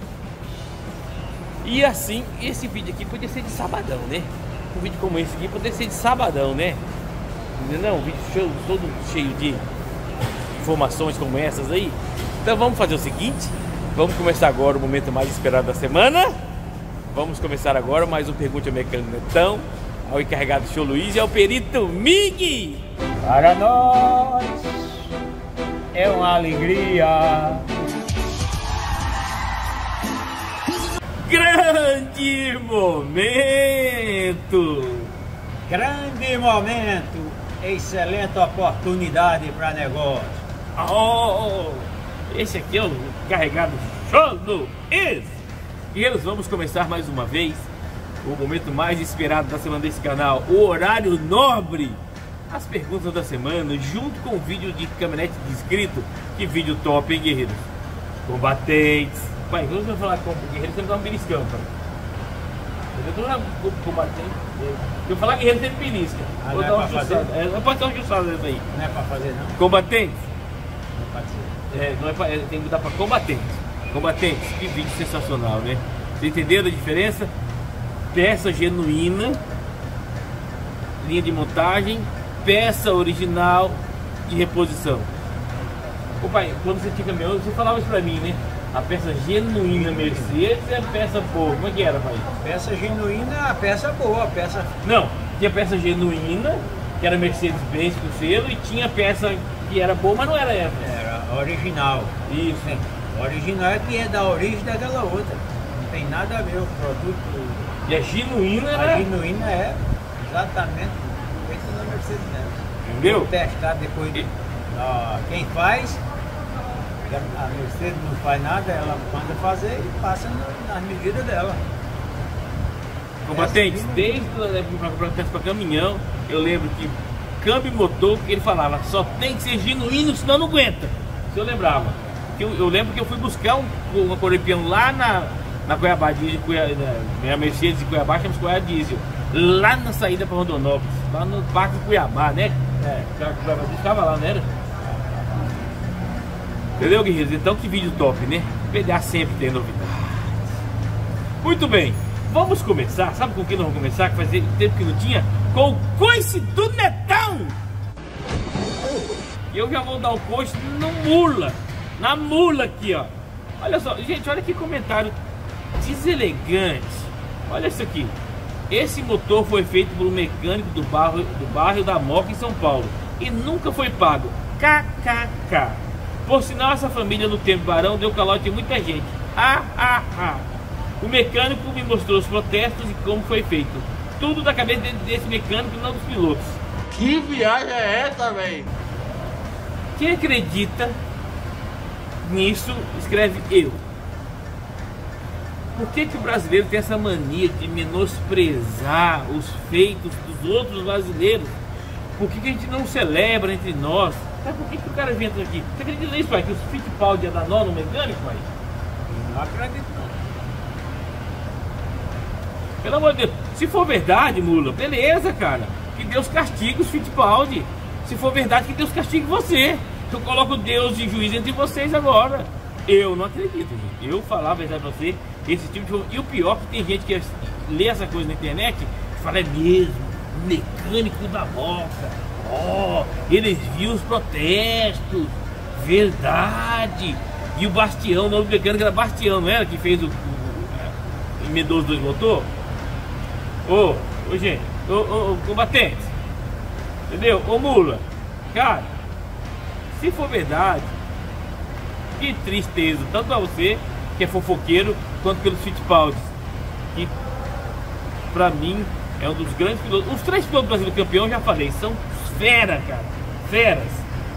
E assim, esse vídeo aqui podia ser de sabadão, né? Um vídeo como esse aqui poderia ser de sabadão, né? Não, um vídeo show, todo cheio de informações como essas aí. Então vamos fazer o seguinte, vamos começar agora o momento mais esperado da semana. Vamos começar agora mais um Pergunte ao Mecânico Netão, ao encarregado Show Luiz e ao perito Mig. Para nós é uma alegria. Grande momento! Grande momento, excelente oportunidade para negócio. Oh, esse aqui é o encarregado Show Luiz. Guerreiros, vamos começar mais uma vez o momento mais esperado da semana desse canal, o horário nobre. As perguntas da semana, junto com o vídeo de caminhonete de inscrito. Que vídeo top, hein, guerreiros? Combatentes. Pai, vamos falar com o guerreiro, você não dá um beliscão, cara. Eu tô na combatente. Se eu falar guerreiro, sempre belisca. Ah, Vou não dar é uma pra chussada. fazer? É, não pode dar uma chussada nessa aí. Não é para fazer, não? Combatentes. Não pode ser. É, não é pra, é, tem que mudar para combatentes. Combatentes, que vídeo sensacional, né? Vocês entenderam a diferença? Peça genuína, linha de montagem, peça original de reposição. Ô pai, quando você tinha caminhão, você falava isso pra mim, né? A peça genuína Mercedes é a peça boa. Como é que era, pai? Peça genuína, a peça boa, a peça... Não, tinha peça genuína, que era Mercedes-Benz com selo, e tinha peça que era boa, mas não era essa. Era original. Isso, hein? Original é que é da origem daquela outra. Não tem nada a ver o produto. E a genuína, A né? genuína é exatamente feita na Mercedes-Benz. Entendeu? Testar depois de, ó, quem faz, a Mercedes não faz nada, ela manda fazer e passa no, nas medidas dela. Combatentes, desde a época para comprar peça para caminhão, eu lembro que câmbio e motor, ele falava, só tem que ser genuíno, senão não aguenta. Se eu lembrava. Eu, eu lembro que eu fui buscar um, uma Corepiano lá na, na Cuiabá, de Cuiabá, na Mercedes de Cuiabá, chamamos Cuiabá Diesel, lá na saída para Rondonópolis, lá no Parque Cuiabá, né? É, Cuiabá ficava lá, não era? Entendeu, guerreiros? Então que vídeo top, né? P D A sempre tem novidades. Muito bem, vamos começar. Sabe com quem nós vamos começar? Que fazia tempo que não tinha? Com o coice do Netão! E eu já vou dar o coice no mula. Na mula aqui, ó. Olha só, gente, olha que comentário deselegante. Olha isso aqui. Esse motor foi feito por um mecânico do bairro, do bairro da Moca em São Paulo e nunca foi pago. K K K. Por sinal, essa família no tempo Barão deu calote em muita gente. ah, ah, ah. O mecânico me mostrou os protestos e como foi feito. Tudo da cabeça desse mecânico e não dos pilotos. Que viagem é essa, velho? Quem acredita nisso, escreve eu. Por que que o brasileiro tem essa mania de menosprezar os feitos dos outros brasileiros? Por que que a gente não celebra entre nós? Sabe por que que o cara vem aqui? Você acredita nisso, pai? Que os Fittipaldi ia dar nó no mecânico, pai? Não acredito não. Pelo amor de Deus, se for verdade, mula, beleza, cara. Que Deus castigue os Fittipaldi. Se for verdade, que Deus castigue você. Eu coloco Deus de juiz entre vocês agora. Eu não acredito, gente. Eu falar a verdade pra você, esse tipo de... E o pior que tem gente que lê essa coisa na internet e fala, é mesmo, mecânico da Moca. Ó, oh, eles viram os protestos. Verdade. E o Bastião, o nome do mecânico era Bastião, não era? Que fez o... o emendou os dois motor? Ô, ô gente, ô, ô, ô, combatente. Entendeu? Ô mula. Cara, se for verdade, que tristeza, tanto pra você, que é fofoqueiro, quanto pelos Fittipaldi, que pra mim é um dos grandes pilotos. Os três pilotos brasileiros campeão, já falei, são fera, cara, feras.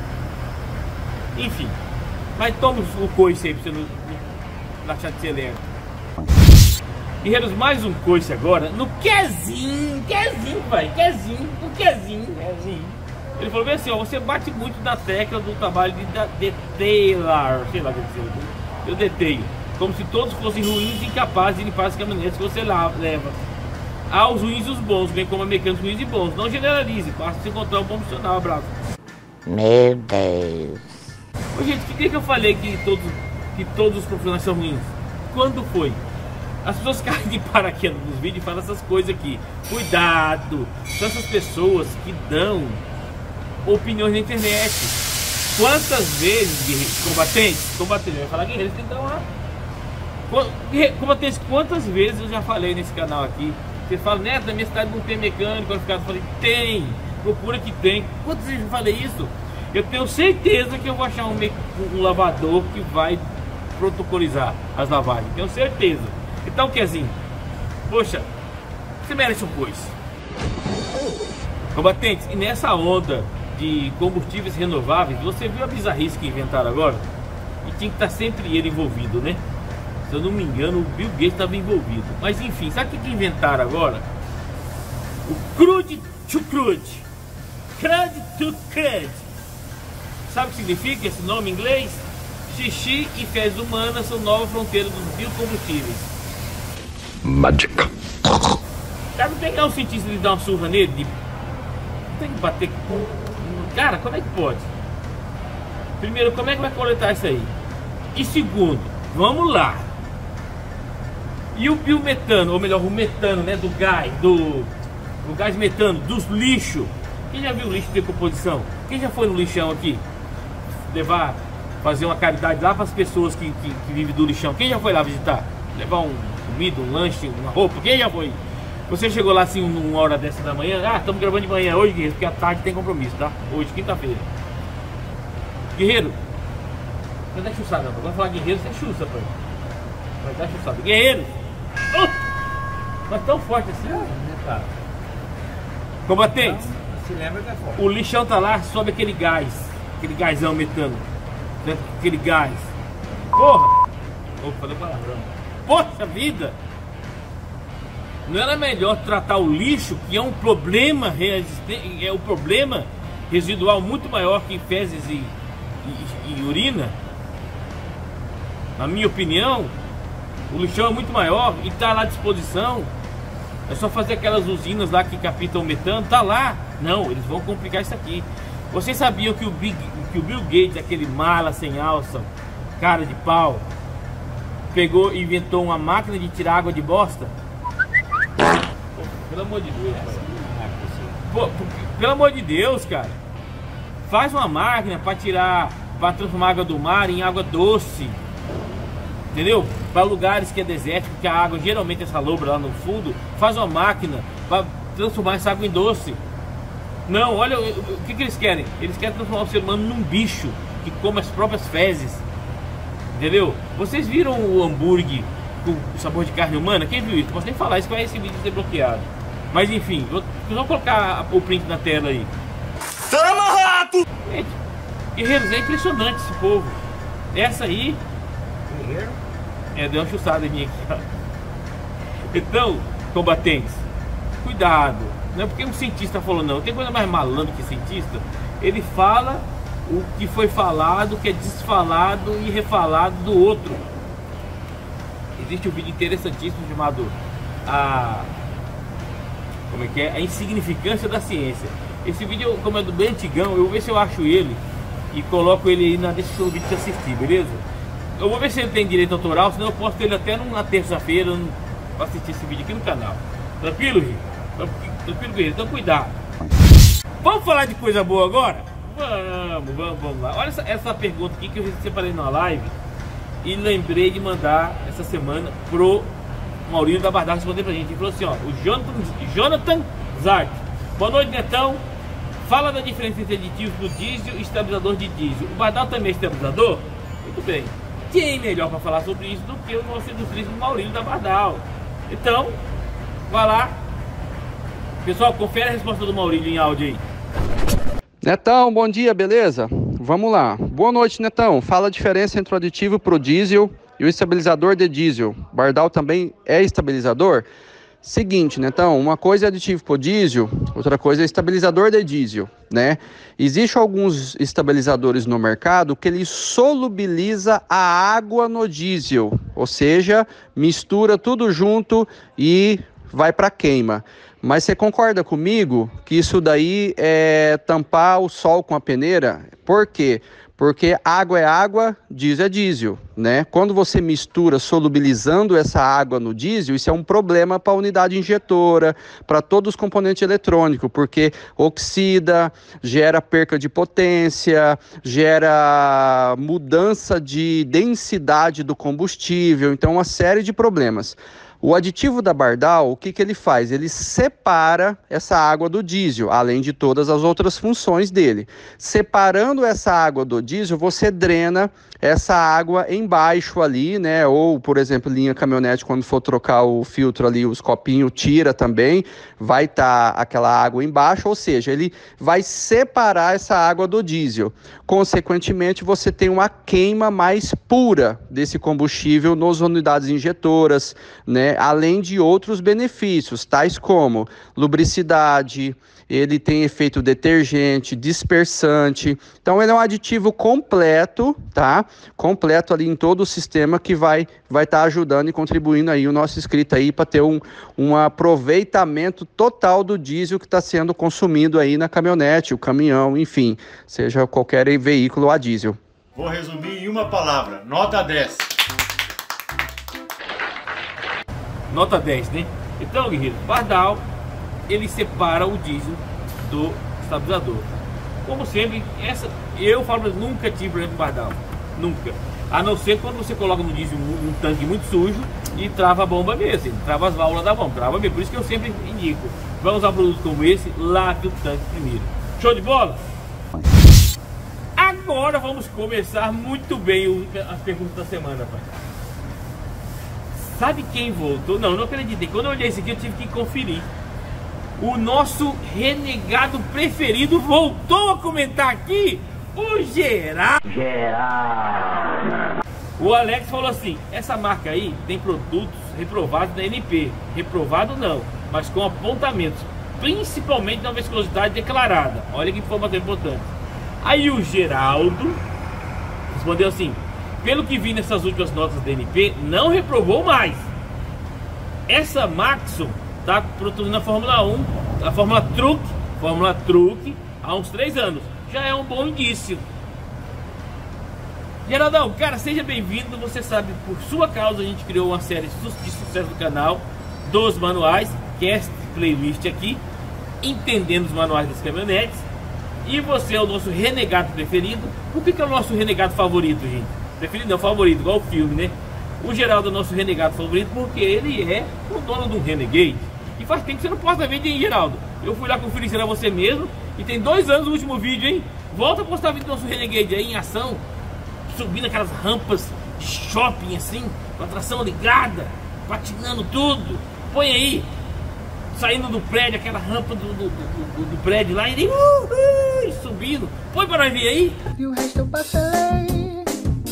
Enfim, mas toma o coice aí pra você não, não achar de ser lerdo. Guerreiros, mais um coice agora, no quezinho, quezinho, vai, quezinho, no quezinho, quezinho. Ele falou bem assim, ó, você bate muito na tecla do trabalho de detailar, sei lá o que dizer, eu deteio, como se todos fossem ruins e incapazes de limpar as caminhonetes que você leva. Há os ruins e os bons, bem como mecânicos ruins e bons. Não generalize, basta se encontrar um bom profissional. Abraço. Meu Deus. Ô, gente, que dia que eu falei que todos, que todos os profissionais são ruins? Quando foi? As pessoas caem de paraquedas nos vídeos e falam essas coisas aqui. Cuidado, são essas pessoas que dão opiniões na internet. Quantas vezes, combatentes, combatentes, vai falar guerreiros, tem que dar uma... Combatentes, quantas vezes eu já falei nesse canal aqui? Você fala, Neto, na minha cidade não tem mecânico qualificado. Eu falei, tem, procura que tem. Quantas vezes eu falei isso? Eu tenho certeza que eu vou achar um, um lavador que vai protocolizar as lavagens, tenho certeza. Então, Quezinho, poxa, você merece um coice. Combatentes, e nessa onda de combustíveis renováveis, você viu a bizarrice que inventaram agora? E tinha que estar sempre ele envolvido, né? Se eu não me engano, o Bill Gates estava envolvido. Mas enfim, sabe o que inventaram agora? O crude to crude. Crude to crude. Sabe o que significa esse nome em inglês? Xixi e fezes humanas são nova fronteira dos biocombustíveis. Mágica. Sabe pegar um cientista e dar uma surra nele? De... Tem que bater com... Cara, como é que pode? Primeiro, como é que vai coletar isso aí? E segundo, vamos lá. E o biometano, ou melhor, o metano, né, do gás, do, do gás metano, dos lixos. Quem já viu o lixo de decomposição? Quem já foi no lixão aqui? Levar, fazer uma caridade lá para as pessoas que, que, que vivem do lixão. Quem já foi lá visitar? Levar um comida, um lanche, uma roupa? Quem já foi? Você chegou lá assim, uma hora dessa da manhã? Ah, estamos gravando de manhã hoje, guerreiro, porque à tarde tem compromisso, tá? Hoje, quinta-feira. Guerreiro, vai dar chuçada, rapaz. Quando falar guerreiro, você chuça, rapaz. Vai dar chuçada. Guerreiro! Oh! Mas tão forte assim, né, cara? Combatentes, Se lembra que é forte. o lixão tá lá, sobe aquele gás, aquele gásão metano, né? Aquele gás. Porra! Opa, falei palavrão. Poxa vida! Não era melhor tratar o lixo, que é um problema resistente, é um problema residual muito maior que fezes e, e, e urina? Na minha opinião, o lixão é muito maior e está lá à disposição. É só fazer aquelas usinas lá que captam metano, tá lá. Não, eles vão complicar isso aqui. Vocês sabiam que o, Big, que o Bill Gates, aquele mala sem alça, cara de pau, pegou e inventou uma máquina de tirar água de bosta? Pelo amor de Deus, pai. Pô, pelo amor de Deus, cara. Faz uma máquina para tirar, para transformar água do mar em água doce. Entendeu? Para lugares que é desértico, que a água geralmente é salobra lá no fundo. Faz uma máquina para transformar essa água em doce. Não, olha o, o que, que eles querem. Eles querem transformar o ser humano num bicho que come as próprias fezes. Entendeu? Vocês viram o hambúrguer com sabor de carne humana? Quem viu isso? Não posso nem falar isso, vai esse vídeo ser bloqueado. Mas enfim, vou, vou colocar o print na tela aí. Tama, rato! Gente, guerreiros, é impressionante esse povo. Essa aí... Guerreiro? É, deu uma chuçada em mim aqui, ó. Então, combatentes, cuidado. Não é porque um cientista falou não. Tem coisa mais malandro que cientista. Ele fala o que foi falado, que é desfalado e refalado do outro. Existe um vídeo interessantíssimo chamado a... Como é que é? A insignificância da ciência. Esse vídeo, como é do bem antigão, eu vou ver se eu acho ele e coloco ele aí na descrição do vídeo pra você assistir, beleza? Eu vou ver se ele tem direito autoral, senão eu posto ele até numa terça-feira pra assistir esse vídeo aqui no canal. Tranquilo, gente? Tranquilo, guerreiro? Então cuidado. Vamos falar de coisa boa agora? Vamos, vamos, vamos lá. Olha essa, essa pergunta aqui que eu separei numa live e lembrei de mandar essa semana pro Maurílio da Bardal responder pra gente. Ele falou assim, ó, o Jonathan, Jonathan Zart. Boa noite, Netão. Fala da diferença entre aditivos do diesel e estabilizador de diesel. O Bardal também é estabilizador? Muito bem. Quem melhor para falar sobre isso do que o nosso industrista Maurílio da Bardal? Então, vai lá. Pessoal, confere a resposta do Maurílio em áudio aí. Netão, bom dia, beleza? Vamos lá. Boa noite, Netão. Fala a diferença entre o aditivo para o diesel e o estabilizador de diesel. Bardal também é estabilizador? Seguinte, Netão, uma coisa é aditivo para o diesel, outra coisa é estabilizador de diesel, né? Existem alguns estabilizadores no mercado que ele solubiliza a água no diesel, ou seja, mistura tudo junto e vai para queima. Mas você concorda comigo que isso daí é tampar o sol com a peneira? Por quê? Porque água é água, diesel é diesel, né? Quando você mistura solubilizando essa água no diesel, isso é um problema para a unidade injetora, para todos os componentes eletrônicos, porque oxida, gera perca de potência, gera mudança de densidade do combustível, então uma série de problemas. O aditivo da Bardal, o que, que ele faz? Ele separa essa água do diesel, além de todas as outras funções dele. Separando essa água do diesel, você drena essa água embaixo ali, né? Ou, por exemplo, linha caminhonete, quando for trocar o filtro ali, os copinhos, tira também, vai estar tá aquela água embaixo, ou seja, ele vai separar essa água do diesel. Consequentemente, você tem uma queima mais pura desse combustível nas unidades injetoras, né? Além de outros benefícios, tais como lubricidade, ele tem efeito detergente, dispersante. Então ele é um aditivo completo, tá? Completo ali em todo o sistema que vai vai estar tá ajudando e contribuindo aí o nosso inscrito aí para ter um, um aproveitamento total do diesel que está sendo consumido aí na caminhonete, o caminhão, enfim, seja qualquer veículo a diesel. Vou resumir em uma palavra, nota dez. Nota dez, né? Então, guerreiro, Bardal, ele separa o diesel do estabilizador. Como sempre, essa, eu falo, nunca tive problema com Bardal. Nunca. A não ser quando você coloca no diesel um, um tanque muito sujo e trava a bomba mesmo. Trava as válvulas da bomba, trava mesmo. Por isso que eu sempre indico. Vamos usar produtos como esse, lave o tanque primeiro. Show de bola? Agora vamos começar muito bem o, as perguntas da semana, pai. Sabe quem voltou? Não, não acreditei. Quando eu olhei isso aqui, eu tive que conferir. O nosso renegado preferido voltou a comentar aqui. O Geraldo. Geraldo. O Alex falou assim: essa marca aí tem produtos reprovados da N P. Reprovado não, mas com apontamentos, principalmente na viscosidade declarada. Olha que informação importante. Aí o Geraldo respondeu assim: pelo que vi nessas últimas notas da N P, não reprovou mais. Essa Maxon está produzindo a Fórmula um, a Fórmula Truck, Fórmula Truck, há uns três anos. Já é um bom indício. Geraldão, cara, seja bem-vindo. Você sabe, por sua causa a gente criou uma série de sucesso do canal dos manuais, que é esta playlist aqui, entendendo os manuais das caminhonetes. E você é o nosso renegado preferido. Por que que é o nosso renegado favorito, gente? Preferido não, favorito, igual o filme, né? O Geraldo é o nosso renegado favorito porque ele é o dono do Renegade. E faz tempo que você não posta vídeo, hein, Geraldo? Eu fui lá conferir se era você mesmo. E tem dois anos o último vídeo, hein? Volta a postar vídeo do nosso Renegade aí em ação, subindo aquelas rampas shopping assim, com a tração ligada, patinando tudo. Põe aí, saindo do prédio, aquela rampa do, do, do, do prédio lá, e ele uh, uh, subindo. Põe pra nós ver aí. E o resto eu passei.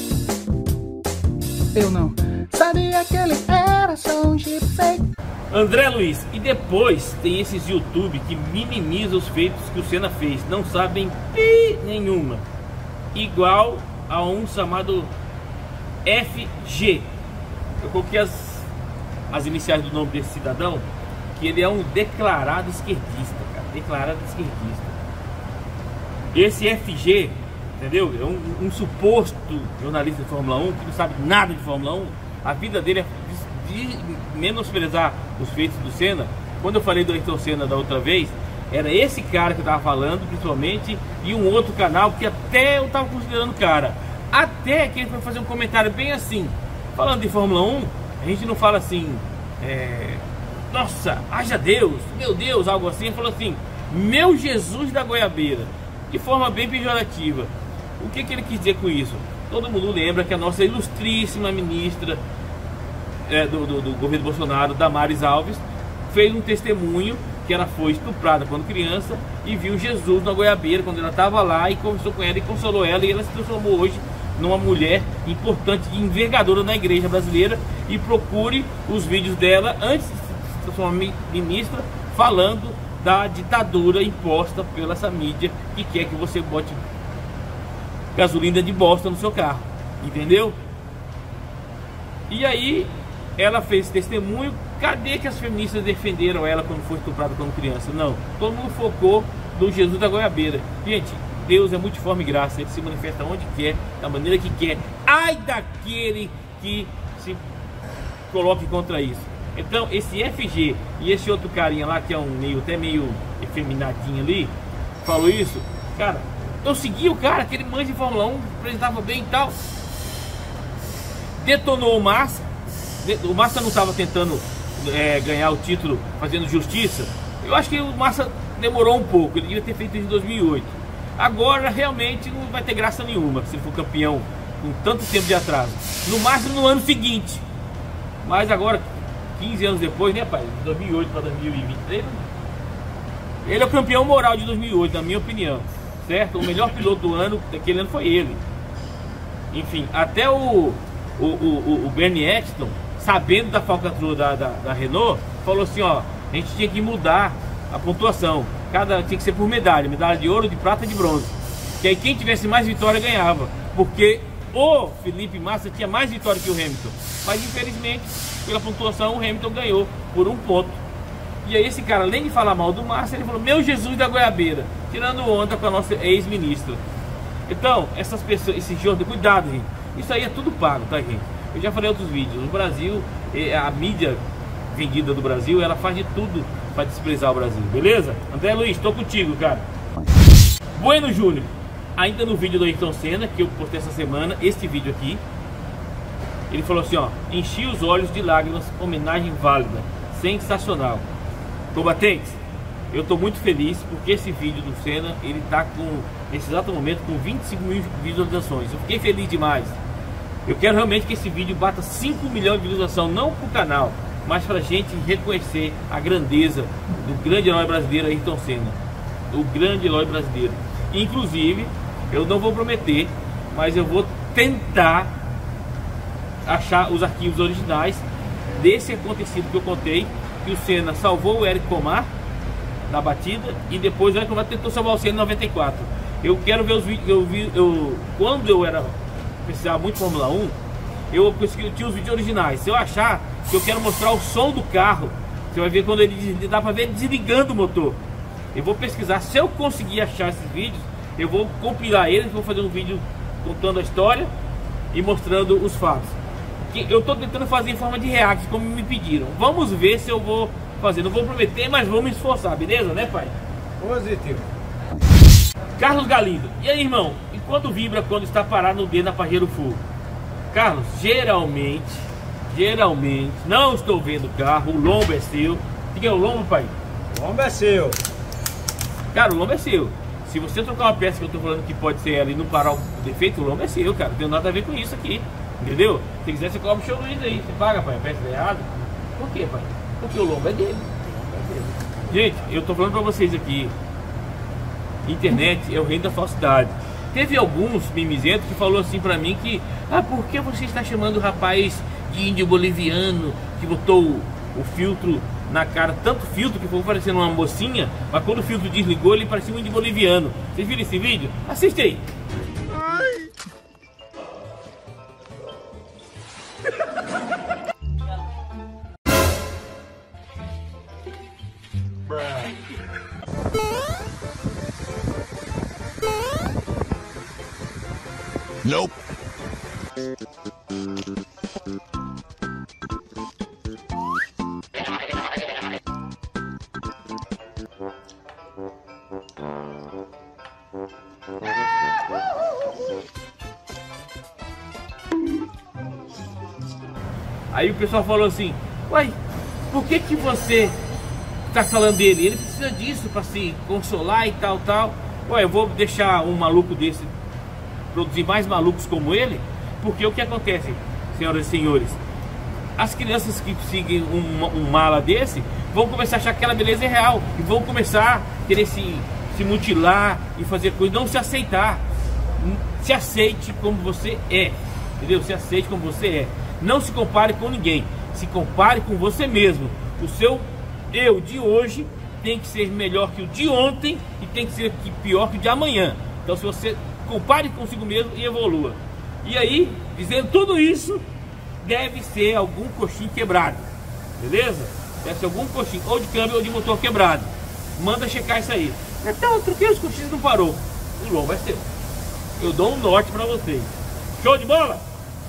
Eu não sabia que ele era só um jeep fake. André Luiz, e depois tem esses YouTube que minimizam os feitos que o Senna fez, não sabem pi nenhuma. Igual a um chamado F G. Eu coloquei as, as iniciais do nome desse cidadão, que ele é um declarado esquerdista, cara, declarado esquerdista. Esse F G, entendeu? É um, um suposto jornalista de Fórmula um que não sabe nada de Fórmula um. A vida dele é de menosprezar os feitos do Senna. Quando eu falei do Ayrton Senna da outra vez, era esse cara que eu tava falando, principalmente, e um outro canal que até eu tava considerando cara. Até que ele foi fazer um comentário bem assim, falando de Fórmula um, a gente não fala assim, é, nossa, haja Deus, meu Deus, algo assim. Ele falou assim, meu Jesus da goiabeira, de forma bem pejorativa. O que que ele quis dizer com isso? Todo mundo lembra que a nossa ilustríssima ministra é, do, do, do governo Bolsonaro, Damares Alves, fez um testemunho que ela foi estuprada quando criança e viu Jesus na goiabeira quando ela estava lá, e conversou com ela e consolou ela, e ela se transformou hoje numa mulher importante e envergadora na igreja brasileira. E procure os vídeos dela antes de se transformar ministra, falando da ditadura imposta pela essa mídia que quer que você bote gasolina de bosta no seu carro, entendeu? E aí ela fez testemunho. Cadê que as feministas defenderam ela quando foi estuprada quando criança? Não, todo mundo focou no Jesus da goiabeira. Gente, Deus é multiforme graça, ele se manifesta onde quer, da maneira que quer. Ai daquele que se coloque contra isso. Então esse F G e esse outro carinha lá, que é um meio, até meio efeminadinho ali, falou isso. Cara, eu segui o cara, aquele manja de Fórmula um, apresentava bem e tal. Detonou o Massa. O Massa não estava tentando é, ganhar o título fazendo justiça. Eu acho que o Massa demorou um pouco, ele devia ter feito isso em dois mil e oito. Agora realmente não vai ter graça nenhuma se ele for campeão com tanto tempo de atraso. No máximo no ano seguinte. Mas agora, quinze anos depois, né, pai? De dois mil e oito para dois mil e vinte e três, ele é o campeão moral de dois mil e oito, na minha opinião. Certo? O melhor piloto do ano daquele ano foi ele. Enfim, até o, o, o, o Bernie Eccleston, sabendo da falcatrua da, da, da Renault, falou assim, ó, a gente tinha que mudar a pontuação. Cada tinha que ser por medalha, medalha de ouro, de prata e de bronze. Que aí quem tivesse mais vitória ganhava. Porque o Felipe Massa tinha mais vitória que o Hamilton. Mas infelizmente, pela pontuação, o Hamilton ganhou por um ponto. E aí esse cara, além de falar mal do Massa, ele falou, meu Jesus da goiabeira, tirando onda com a nossa ex-ministra. Então, essas pessoas, esse jogo, cuidado, gente. Isso aí é tudo pago, tá, gente? Eu já falei em outros vídeos. No Brasil, a mídia vendida do Brasil, ela faz de tudo para desprezar o Brasil, beleza? André Luiz, tô contigo, cara. Bueno Júnior, ainda no vídeo do Ayrton Senna, que eu postei essa semana, este vídeo aqui, ele falou assim, ó, enchi os olhos de lágrimas, homenagem válida, sensacional. Combatentes, eu tô muito feliz porque esse vídeo do Senna, ele tá com, nesse exato momento, com vinte e cinco mil visualizações. Eu fiquei feliz demais. Eu quero realmente que esse vídeo bata cinco milhões de visualização, não pro canal, mas pra gente reconhecer a grandeza do grande herói brasileiro Ayrton Senna. O grande herói brasileiro. Inclusive, eu não vou prometer, mas eu vou tentar achar os arquivos originais desse acontecido que eu contei, que o Senna salvou o Eric Comar na batida e depois o Eric Comar tentou salvar o Senna em noventa e quatro. Eu quero ver os vídeos. Eu vi, eu, quando eu era precisava muito Fórmula um, eu consegui, tinha os vídeos originais. Se eu achar que eu quero mostrar o som do carro, você vai ver quando ele dá pra ver ele desligando o motor. Eu vou pesquisar, se eu conseguir achar esses vídeos, eu vou compilar eles, vou fazer um vídeo contando a história e mostrando os fatos. Que eu tô tentando fazer em forma de react, como me pediram. Vamos ver se eu vou fazer. Não vou prometer, mas vou me esforçar, beleza, né, pai? Positivo. Carlos Galindo. E aí, irmão? E quando vibra quando está parado no dedo na Pajero Full? Carlos, geralmente, geralmente, não estou vendo o carro, o lombo é seu. Diga, o lombo, pai? O lombo é seu. Cara, o lombo é seu. Se você trocar uma peça que eu tô falando que pode ser ela e não parar o defeito, o lombo é seu, cara. Não tem nada a ver com isso aqui. Entendeu? Se quiser, você cobra o seu Luiz aí. Você paga, pai, a peça tá errada. Por quê, pai? Porque o lombo é dele. Gente, eu tô falando pra vocês aqui, internet é o reino da falsidade. Teve alguns mimizentos que falou assim pra mim que, ah, por que você está chamando o rapaz de índio boliviano que botou o, o filtro na cara, tanto filtro que foi parecendo uma mocinha, mas quando o filtro desligou ele parecia um índio boliviano. Vocês viram esse vídeo? Assiste aí. Ai. Nope. Aí o pessoal falou assim, uai, por que que você tá falando dele? Ele precisa disso para se consolar e tal, tal. Ué, eu vou deixar um maluco desse produzir mais malucos como ele, porque o que acontece, senhoras e senhores, as crianças que seguem um, um mala desse vão começar a achar que aquela beleza é real e vão começar a querer se, se mutilar e fazer coisas, não se aceitar. Se aceite como você é, entendeu? Se aceite como você é. Não se compare com ninguém, se compare com você mesmo. O seu eu de hoje tem que ser melhor que o de ontem e tem que ser pior que o de amanhã. Então, se você compare consigo mesmo e evolua. E aí, dizendo tudo isso, deve ser algum coxinho quebrado, beleza? Deve ser algum coxinho, ou de câmbio ou de motor quebrado. Manda checar isso aí. Então, eu troquei os coxinhos e não parou. O lombo é seu. Eu dou um norte pra vocês. Show de bola?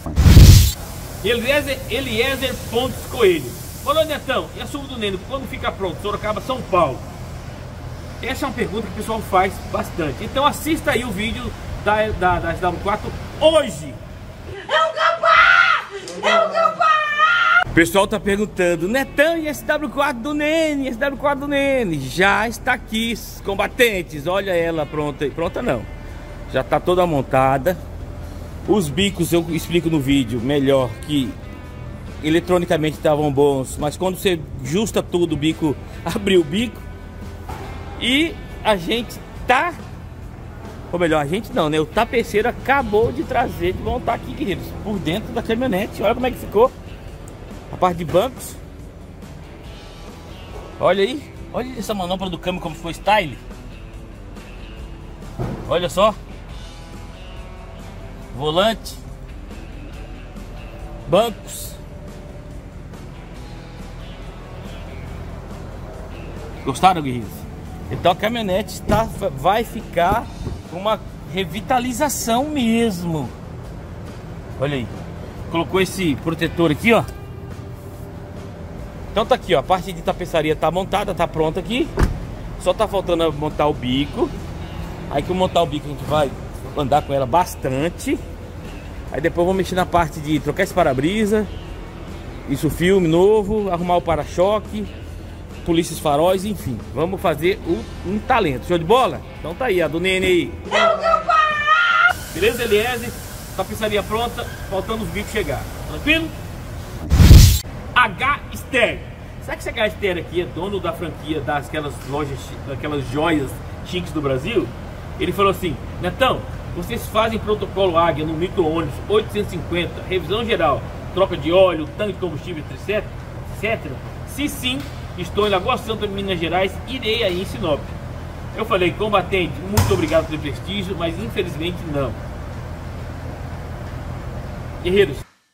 Eliezer, Eliezer Pontes Coelho. Olá, Netão, e a Suva do Neno, quando fica pronto? Sorocaba, São Paulo. Essa é uma pergunta que o pessoal faz bastante. Então assista aí o vídeo da, da, da S W quatro hoje. É o Gambá! É o Gambá! O pessoal tá perguntando, Netão, e S W quatro do Nene? S W quatro do Nene? Já está aqui, combatentes. Olha ela pronta. Pronta não. Já tá toda montada. Os bicos eu explico no vídeo melhor que eletronicamente estavam bons, mas quando você justa tudo, o bico abriu o bico. E a gente tá, ou melhor, a gente não, né? O tapeceiro acabou de trazer, de montar aqui, guerreiros, por dentro da caminhonete. Olha como é que ficou a parte de bancos. Olha aí, olha essa manopla do câmbio como ficou style. Olha só. Volante. Bancos. Gostaram, guerreiros? Então a caminhonete tá, vai ficar com uma revitalização mesmo. Olha aí. Colocou esse protetor aqui, ó. Então tá aqui, ó. A parte de tapeçaria tá montada, tá pronta aqui. Só tá faltando montar o bico. Aí que eu montar o bico a gente vai andar com ela bastante. Aí depois vou mexer na parte de trocar esse para-brisa. Isso, filme novo, arrumar o para-choque, polícia os faróis, enfim. Vamos fazer o, um talento. Show de bola? Então tá aí, a do Nene aí. Beleza, Eliezer? Tapeçaria pronta, faltando os bicos chegar. Tranquilo? H Stereo. Sabe que esse H Stereo aqui é dono da franquia daquelas lojas, daquelas joias chiques do Brasil? Ele falou assim, Netão, vocês fazem protocolo Águia no micro-ônibus oitocentos e cinquenta, revisão geral, troca de óleo, tanque de combustível, etc, etcétera. Se sim, estou em Lagoa Santa, Minas Gerais, irei aí em Sinop. Eu falei, combatente, muito obrigado pelo prestígio, mas infelizmente não. Guerreiros,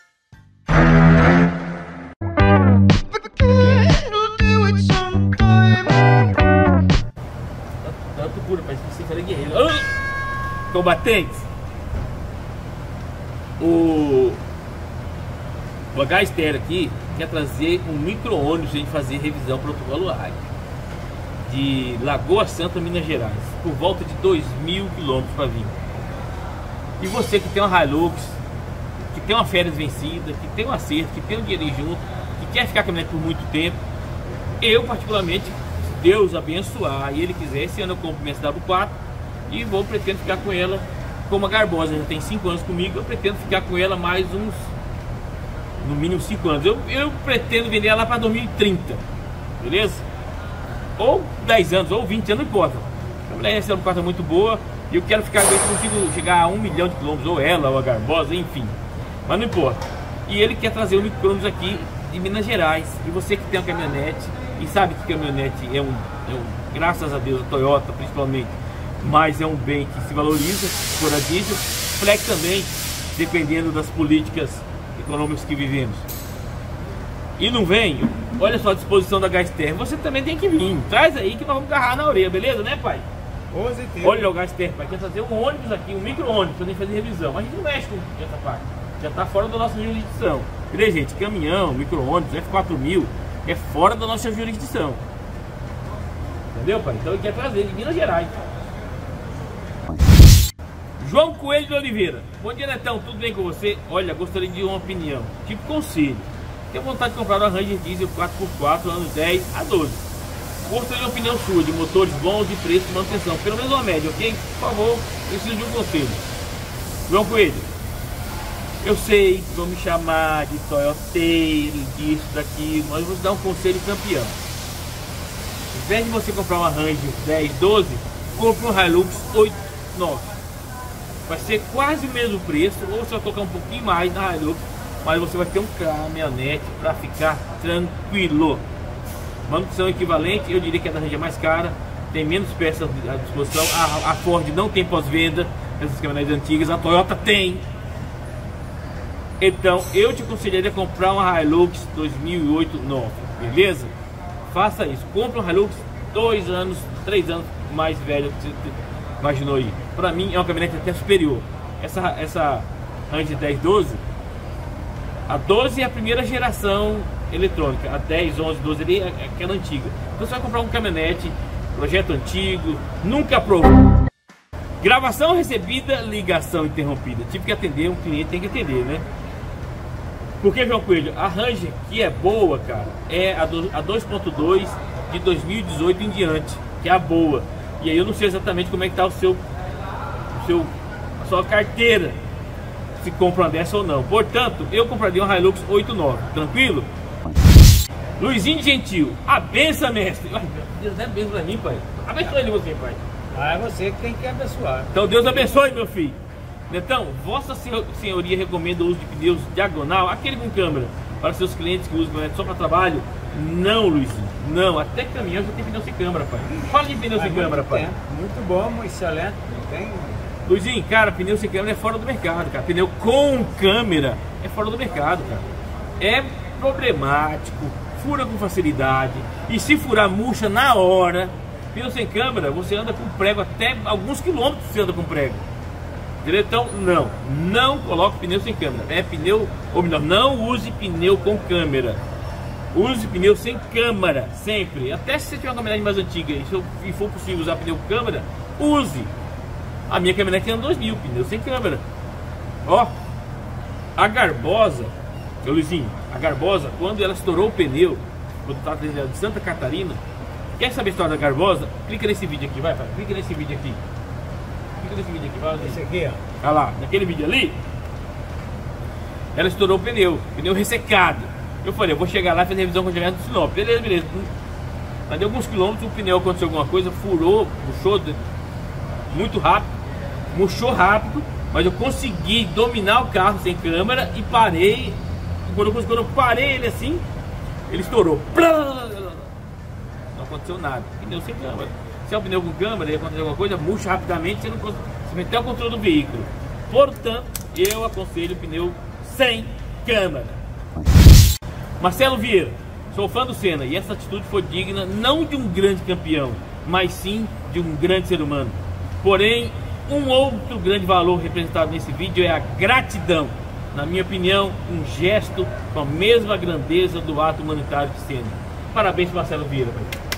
tanto puro, mas você falei guerreiro. Ah! Combatentes, o o H Stereo aqui quer trazer um micro-ônibus a gente fazer revisão protocolo Águia de Lagoa Santa, Minas Gerais, por volta de dois mil quilômetros para vir. E você que tem uma Hilux, que tem uma férias vencida, que tem um acerto, que tem um dinheiro junto, que quer ficar com a caminhonete por muito tempo, eu particularmente, se Deus abençoar e Ele quiser, esse ano eu compro minha S W quatro e vou pretendo ficar com ela como a Garbosa já tem cinco anos comigo, eu pretendo ficar com ela mais uns, no mínimo cinco anos. Eu, eu pretendo vender ela para dois mil e trinta, beleza? Ou dez anos, ou vinte anos, não importa. A mulher é uma carta muito boa e eu quero ficar, eu consigo chegar a um milhão de quilômetros, ou ela, ou a Garbosa, enfim. Mas não importa. E ele quer trazer o micro-ônibus aqui de Minas Gerais. E você que tem uma caminhonete e sabe que caminhonete é um, é um, graças a Deus, a Toyota principalmente, mas é um bem que se valoriza, por a diesel, Flex também, dependendo das políticas econômicas que vivemos. E não vem, olha só a disposição da Gaster, você também tem que vir, traz aí que nós vamos agarrar na orelha, beleza, né, pai? Positivo. Olha o Gaster, pai, quer trazer um ônibus aqui, um micro-ônibus, pra nem fazer revisão, mas a gente não mexe com essa parte, já tá fora da nossa jurisdição. Beleza, gente? Caminhão, micro-ônibus, F quatro mil, é fora da nossa jurisdição. Entendeu, pai? Então ele quer trazer de Minas Gerais. João Coelho de Oliveira. Bom dia, Netão, tudo bem com você? Olha, gostaria de uma opinião, tipo conselho. Tenho vontade de comprar uma Ranger Diesel quatro por quatro, anos dez a doze. Gostaria de uma opinião sua, de motores bons, de preço, de manutenção, pelo menos uma média, ok? Por favor, preciso de um conselho. João Coelho, eu sei que vão me chamar de toyoteiro, disso, daquilo, mas eu vou te dar um conselho campeão. Ao invés de você comprar uma Ranger dez, doze, compre um Hilux oito, nove. Vai ser quase o mesmo preço, ou você vai colocar um pouquinho mais na Hilux, mas você vai ter um caminhonete para ficar tranquilo. Manutenção equivalente, eu diria que a da Ranger é mais cara, tem menos peças à disposição. A, a Ford não tem pós-venda, essas caminhonetes antigas, a Toyota tem. Então eu te aconselharia a comprar uma Hilux dois mil e oito nove, beleza? Faça isso, compre um Hilux dois anos, três anos mais velho que você imaginou aí. Para mim é uma caminhonete até superior. Essa, essa Ranger dez, doze, a doze é a primeira geração eletrônica, a dez, onze, doze ali é aquela antiga. Então você vai comprar um caminhonete, projeto antigo, nunca provou. Gravação recebida, ligação interrompida. Tive que atender, um cliente tem que atender, né? Porque, João Coelho, a Ranger que é boa, cara, é a, a dois ponto dois de dois mil e dezoito em diante, que é a boa. E aí eu não sei exatamente como é que tá o seu, o seu a sua carteira, se compra uma dessa ou não. Portanto, eu compraria uma Hilux oito nove, tranquilo? Luizinho Gentil, a benção, mestre. Ai, Deus é benção pra mim, pai. Abençoe ele você, pai. Ah, é você que tem que abençoar. Então Deus abençoe, meu filho. Então, Vossa Senhoria recomenda o uso de pneus diagonal, aquele com câmera, para seus clientes que usam só para trabalho? Não, Luizinho, não. Até caminhão já tem pneu sem câmera, pai. Fala de pneu sem câmera, pai. Tempo. Muito bom, excelente. Tem... Luizinho, cara, pneu sem câmera é fora do mercado, cara. Pneu com câmera é fora do mercado, cara. É problemático, fura com facilidade, e se furar, murcha na hora. Pneu sem câmera, você anda com prego até alguns quilômetros, você anda com prego. Então, não, não coloque pneu sem câmera. É pneu, ou melhor, não use pneu com câmera. Use pneu sem câmera, sempre. Até se você tiver uma caminhonete mais antiga e for possível usar pneu com câmera, use. A minha caminhonete é ano dois mil, pneu sem câmera. Ó, a Garbosa, ô Luizinho, a Garbosa, quando ela estourou o pneu, quando estava de Santa Catarina, quer saber a história da Garbosa? Clica nesse vídeo aqui, vai, vai. Clica nesse vídeo aqui. Clica nesse vídeo aqui, vai. Esse aqui, ó. Olha lá, naquele vídeo ali, ela estourou o pneu, pneu ressecado. Eu falei, eu vou chegar lá e fazer revisão com o direto do Sinop. Beleza, beleza. Andei alguns quilômetros, o pneu aconteceu alguma coisa, furou, puxou muito rápido, murchou rápido, mas eu consegui dominar o carro sem câmera e parei. Quando eu, quando eu parei ele assim, ele estourou. Não aconteceu nada, pneu sem câmera. Se é um pneu com câmera e acontecer alguma coisa, murcha rapidamente, você não consegue se meter ao controle do veículo. Portanto, eu aconselho o pneu sem câmera. Marcelo Vieira, sou fã do Senna e essa atitude foi digna não de um grande campeão, mas sim de um grande ser humano. Porém, um outro grande valor representado nesse vídeo é a gratidão. Na minha opinião, um gesto com a mesma grandeza do ato humanitário de Senna. Parabéns, Marcelo Vieira.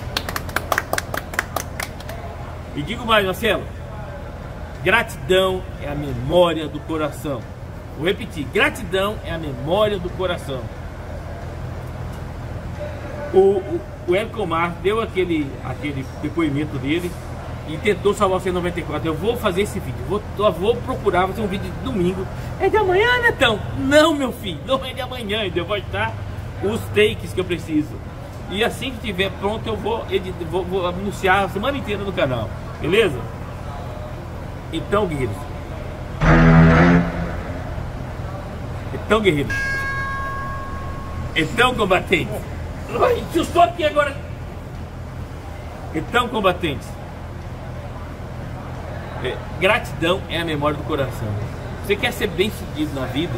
E digo mais, Marcelo, gratidão é a memória do coração. Vou repetir, gratidão é a memória do coração. O, o, o Elcomar deu aquele, aquele depoimento dele e tentou salvar o C noventa e quatro. Eu vou fazer esse vídeo, vou, eu vou procurar fazer um vídeo de domingo. É de amanhã, Netão? Não, meu filho, não é de amanhã, ainda vou estar os takes que eu preciso. E assim que estiver pronto, eu vou, editar, vou, vou anunciar a semana inteira no canal, beleza? Então, guerreiros. Então, guerreiros. Então, combatentes. Ai, eu estou aqui agora. Então, combatentes. É, gratidão é a memória do coração. Você quer ser bem sucedido na vida?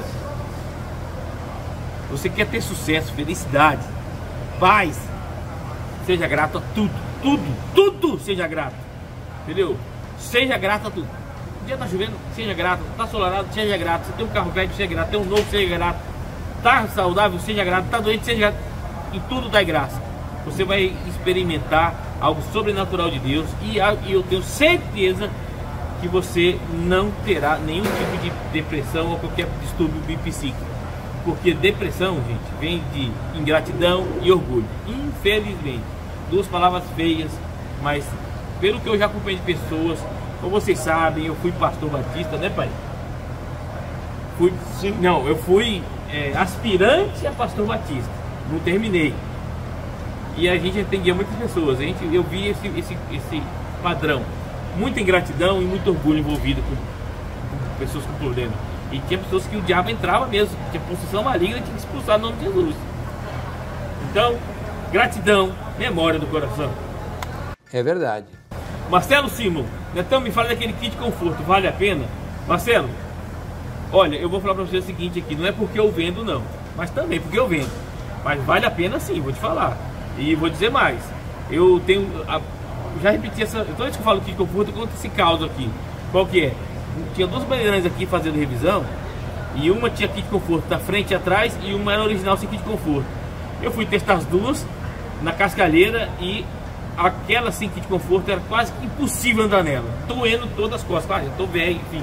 Você quer ter sucesso, felicidade, paz? Seja grato a tudo, tudo, tudo seja grato. Entendeu? Seja grato a tudo. O dia tá chovendo, seja grato. Tá solarado, seja grato. Você tem um carro velho, seja grato. Tem um novo, seja grato. Tá saudável, seja grato. Tá doente, seja grato. E tudo dá graça. Você vai experimentar algo sobrenatural de Deus. E eu tenho certeza que você não terá nenhum tipo de depressão ou qualquer distúrbio psíquico. Porque depressão, gente, vem de ingratidão e orgulho. Infelizmente, duas palavras feias, mas pelo que eu já acompanhei de pessoas, como vocês sabem, eu fui pastor batista, né, pai? Fui, sim, não, eu fui é, aspirante a pastor batista, não terminei. E a gente atendia muitas pessoas, a gente, eu vi esse, esse, esse padrão. Muita ingratidão e muito orgulho envolvido com, com pessoas com problema. E tinha pessoas que o diabo entrava mesmo, tinha possessão maligna e tinha que expulsar no nome de Jesus. Então, gratidão, memória do coração. É verdade. Marcelo Simon, então me fala daquele kit conforto, vale a pena? Marcelo, olha, eu vou falar para você o seguinte aqui, não é porque eu vendo não, mas também porque eu vendo. Mas vale a pena sim, vou te falar. E vou dizer mais, eu tenho... A, já repeti essa, toda vez que eu falo kit conforto, eu conto esse caos aqui. Qual que é? Tinha duas bandeirantes aqui fazendo revisão, e uma tinha kit conforto da frente e atrás, e uma era original sem kit conforto. Eu fui testar as duas na cascalheira, e aquela sem kit conforto era quase que impossível andar nela, doendo todas as costas, ah, já tô velho, enfim.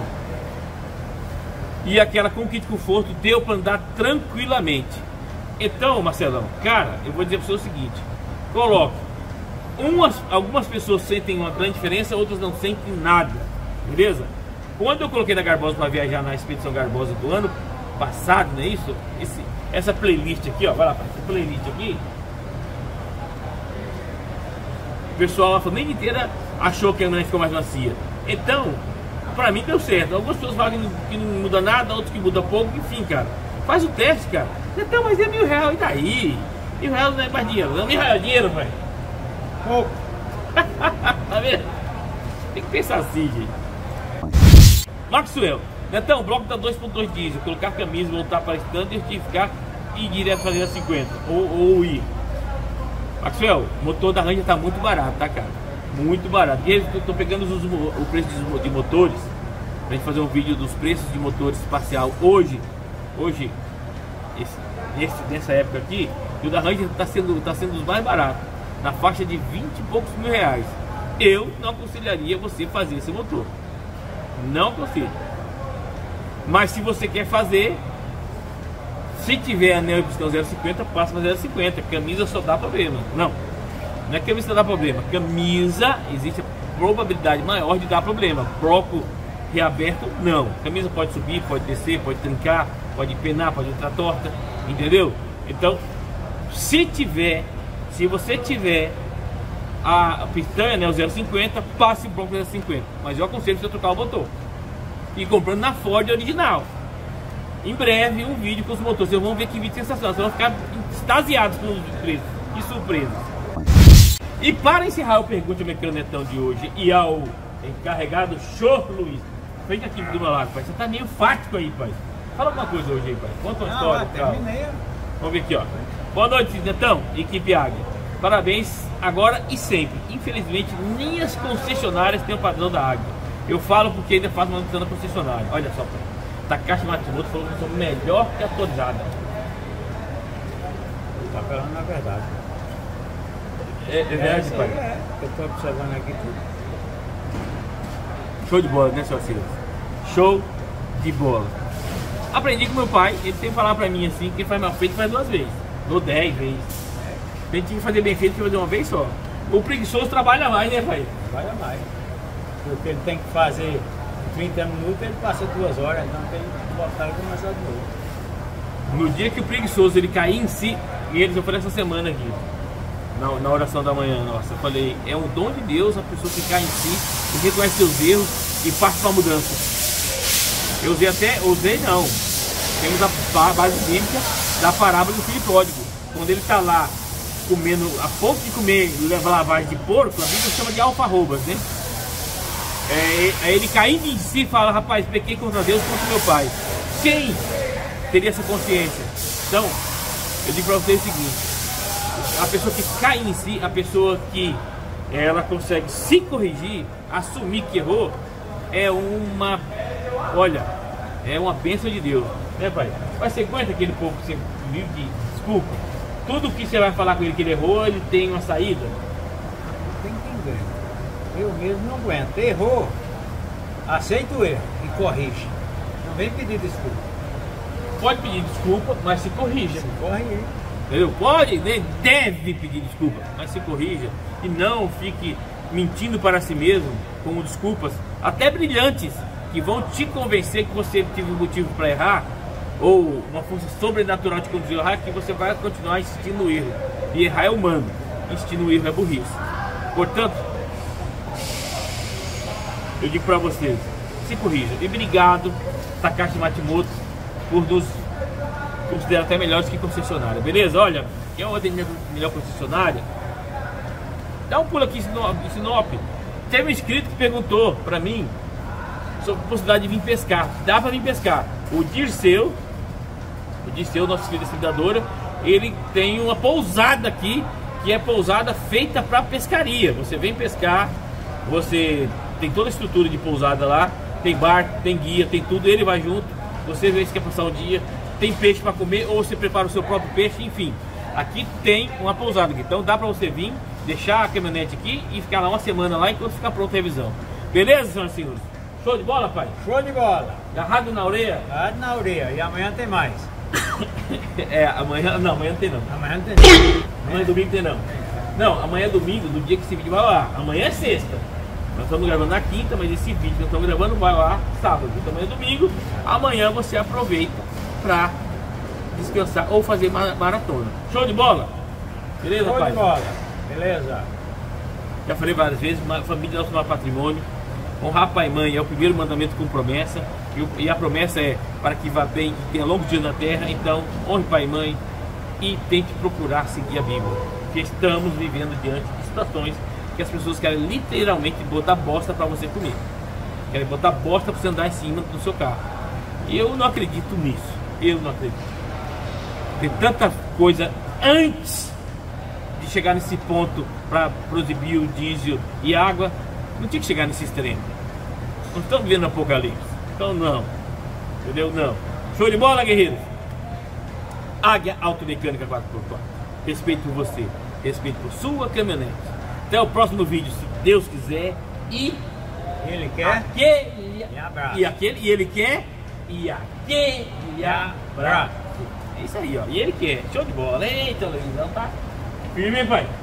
E aquela com kit conforto deu para andar tranquilamente. Então, Marcelão, cara, eu vou dizer para você o seguinte: coloque. Umas, algumas pessoas sentem uma grande diferença, outras não sentem nada, beleza? Quando eu coloquei na Garbosa para viajar na Expedição Garbosa do ano passado, não é isso? Esse, essa playlist aqui, ó, vai lá, essa playlist aqui, o pessoal a família inteira achou que a minha ficou mais macia. Então, pra mim deu certo. Algumas pessoas falam que não, que não muda nada, outros que muda pouco, enfim, cara. Faz o teste, cara. Então, mas é mil reais, e daí? Mil reais não é mais dinheiro, não, mil reais é dinheiro, pai. Pouco. Tá vendo? Tem que pensar assim, gente. Maxwell, Netão, o bloco tá dois ponto dois diesel, colocar camisa, voltar para standard e ficar e ir direto fazer a cinquenta, ou, ou ir. Maxwell, o motor da Ranger tá muito barato, tá, cara? Muito barato. E eu tô pegando os, o preço de, de motores, pra gente fazer um vídeo dos preços de motores espacial hoje, hoje, esse, esse, nessa época aqui, e o da Ranger tá sendo, tá sendo dos mais baratos, na faixa de vinte e poucos mil reais. Eu não aconselharia você fazer esse motor. Não aconselho. Mas se você quer fazer, se tiver anel e pistão zero cinquenta, passa para zero cinquenta. Camisa só dá problema. Não, não é camisa que dá problema. Camisa, existe a probabilidade maior de dar problema. Bloco reaberto, não. Camisa pode subir, pode descer, pode trincar, pode penar, pode entrar torta. Entendeu? Então, se tiver, se você tiver a, a pistanha, né, o zero cinquenta, passe o bloco zero cinquenta. Mas eu aconselho você trocar o motor e comprando na Ford original. Em breve um vídeo com os motores, vocês vão ver que vídeo sensacional, vocês vão ficar extasiados com os preços e surpresas. E para encerrar o Pergunte ao Mecânico de hoje e ao encarregado Show Luiz, vem aqui do meu lado, pai. Você tá meio fático aí, pai. Fala alguma coisa hoje aí, pai. Conta uma Não, história. terminei. Vamos ver aqui, ó. Boa noite, Netão, equipe Águia. Parabéns agora e sempre. Infelizmente, nem as concessionárias têm o padrão da Águia. Eu falo porque ainda faço manutenção na concessionária. Olha só, pai. Takashi Matsumoto falou que são melhor que atualizada. Tá falando na verdade. É, é verdade, pai? É, eu tô observando aqui tudo. Show de bola, né, seu Silas? Show de bola. Aprendi com meu pai, ele sempre falava pra mim assim, que ele faz mal feito faz duas vezes. Ou dez vezes. A gente tinha que fazer bem feito, que fazer uma vez só. O preguiçoso trabalha mais, né, pai? Trabalha mais. Porque ele tem que fazer trinta minutos, ele passa duas horas, então tem que voltar e começar de novo. No dia que o preguiçoso ele cair em si, e eles eu falei essa semana aqui, na, na oração da manhã, nossa, eu falei, é um dom de Deus a pessoa que cai em si, que reconhece seus erros e parte para a mudança. Eu usei até, usei não, temos a base bíblica da parábola do filho pródigo. Quando ele está lá comendo, a ponto de comer leva lavagem de porco, a Bíblia chama de alfarrobas, né? É, ele caindo em si fala, rapaz, pequei contra Deus, contra meu pai. Quem teria essa consciência? Então, eu digo para vocês o seguinte, a pessoa que cai em si, a pessoa que ela consegue se corrigir, assumir que errou, é uma, olha, é uma bênção de Deus, né, pai? Mas você aguenta aquele povo que você vive de desculpa, tudo que você vai falar com ele que ele errou, ele tem uma saída? Tem quem ganha. Eu mesmo não aguento. Errou, aceita o erro e corrige. Não vem pedir desculpa. Pode pedir desculpa, mas se corrija. Se corrige. Entendeu? Pode, né? Deve pedir desculpa, mas se corrija. E não fique mentindo para si mesmo com desculpas, até brilhantes, que vão te convencer que você teve um motivo para errar, ou uma força sobrenatural te conduziu a errar, que você vai continuar insistindo no erro. E errar é humano, insistir no erro é burrice. Portanto, eu digo para vocês, se corrija. E obrigado, Takashi Matimoto, por nos considerar até melhores que concessionária. Beleza? Olha, quem é uma melhor concessionária? Dá um pulo aqui em Sinop. Teve um inscrito que perguntou para mim sobre a possibilidade de vir pescar. Dá para vir pescar. O Dirceu, o Dirceu, nosso filho da cidadora, ele tem uma pousada aqui, que é pousada feita para pescaria. Você vem pescar, você tem toda a estrutura de pousada lá, tem barco, tem guia, tem tudo, ele vai junto, você vê se quer passar um dia, tem peixe para comer, ou você prepara o seu próprio peixe, enfim. Aqui tem uma pousada aqui, então dá para você vir, deixar a caminhonete aqui e ficar lá uma semana lá enquanto ficar pronta a revisão. Beleza, senhoras e senhores? Show de bola, pai? Show de bola. Agarrado na orelha? Agarrado na orelha, e amanhã tem mais. É, amanhã, não, amanhã não tem não. Amanhã não tem não. Amanhã é domingo tem não. Não, amanhã é domingo, do dia que esse vídeo vai lá. Amanhã é sexta. Nós estamos gravando na quinta, mas esse vídeo que nós estamos gravando vai lá sábado. Então amanhã é domingo. Amanhã você aproveita para descansar ou fazer maratona. Show de bola? Beleza, Show pai? de bola. Beleza. Já falei várias vezes, uma família é nosso maior patrimônio. Honrar pai e mãe é o primeiro mandamento com promessa. E a promessa é para que vá bem e tenha longos dias na terra. Então, honre pai e mãe e tente procurar seguir a Bíblia. Porque estamos vivendo diante de situações que as pessoas querem literalmente botar bosta para você comer. Querem botar bosta para você andar em cima do seu carro. E eu não acredito nisso. Eu não acredito. Tem tanta coisa antes de chegar nesse ponto para proibir o diesel e água. Não tinha que chegar nesse extremo. Não estamos vivendo apocalipse. Então não. Entendeu? Não. Show de bola, guerreiros? Águia Automecânica quatro por quatro. Respeito por você. Respeito por sua caminhonete. Até o próximo vídeo, se Deus quiser. E ele quer. Aquele, e abraço. E aquele, e ele quer. E aquele abraço. É isso aí, ó. E ele quer. Show de bola. Eita, televisão, tá? Firme, hein, pai?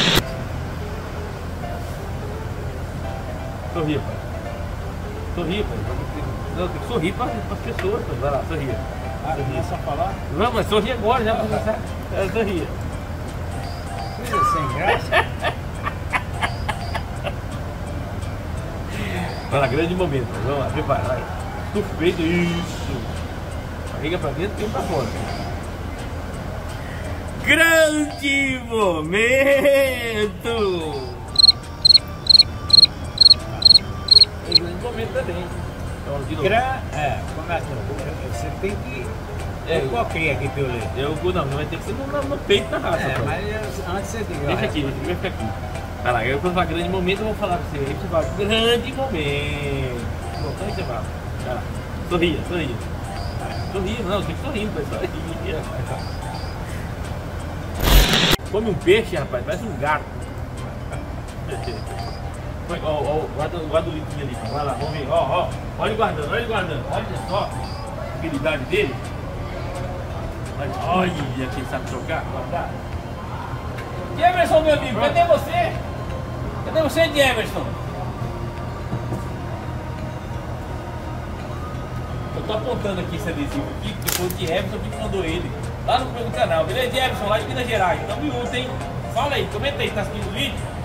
Sorria, pai. Sorria, pai. Não, tem que sorrir para as pessoas. Pai. Vai lá, sorria. Ah, começa a falar? Não, mas sorri agora, já para começar. É, sorria. Coisa sem graça. Vai lá, grande momento. Vamos lá, prepara. Vai. Estufo o peito, isso. Barriga para dentro e para fora. Grande momento! É grande momento também. Então, de novo. Gra é, começa. Você tem que. É, qual cria aqui pelo leite? Eu não, não vai ter que ser no, no peito da raça. É, mas antes você diga. Deixa aqui, deixa eu ficar aqui. Vai lá, eu quando falar grande momento eu vou falar pra você. Aí você fala, grande momento. Bom, então aí você fala. Vai lá. Sorria, sorria. Sorria, não, tem que sorrir, pessoal. Come um peixe, rapaz, parece um gato. Olha o adulitinho ali, vai lá, vamos ver. Ó, ó, olha ele guardando, olha ele guardando. Olha só a habilidade dele. Olha, quem sabe trocar, guardar. Emerson, meu amigo, cadê você? Cadê você, Emerson? tô apontando aqui esse adesivo aqui, porque foi o que Everson que mandou ele lá no meu canal, beleza? Everson, lá de Minas Gerais. Tamo junto, hein? Fala aí, comenta aí, tá assistindo o vídeo?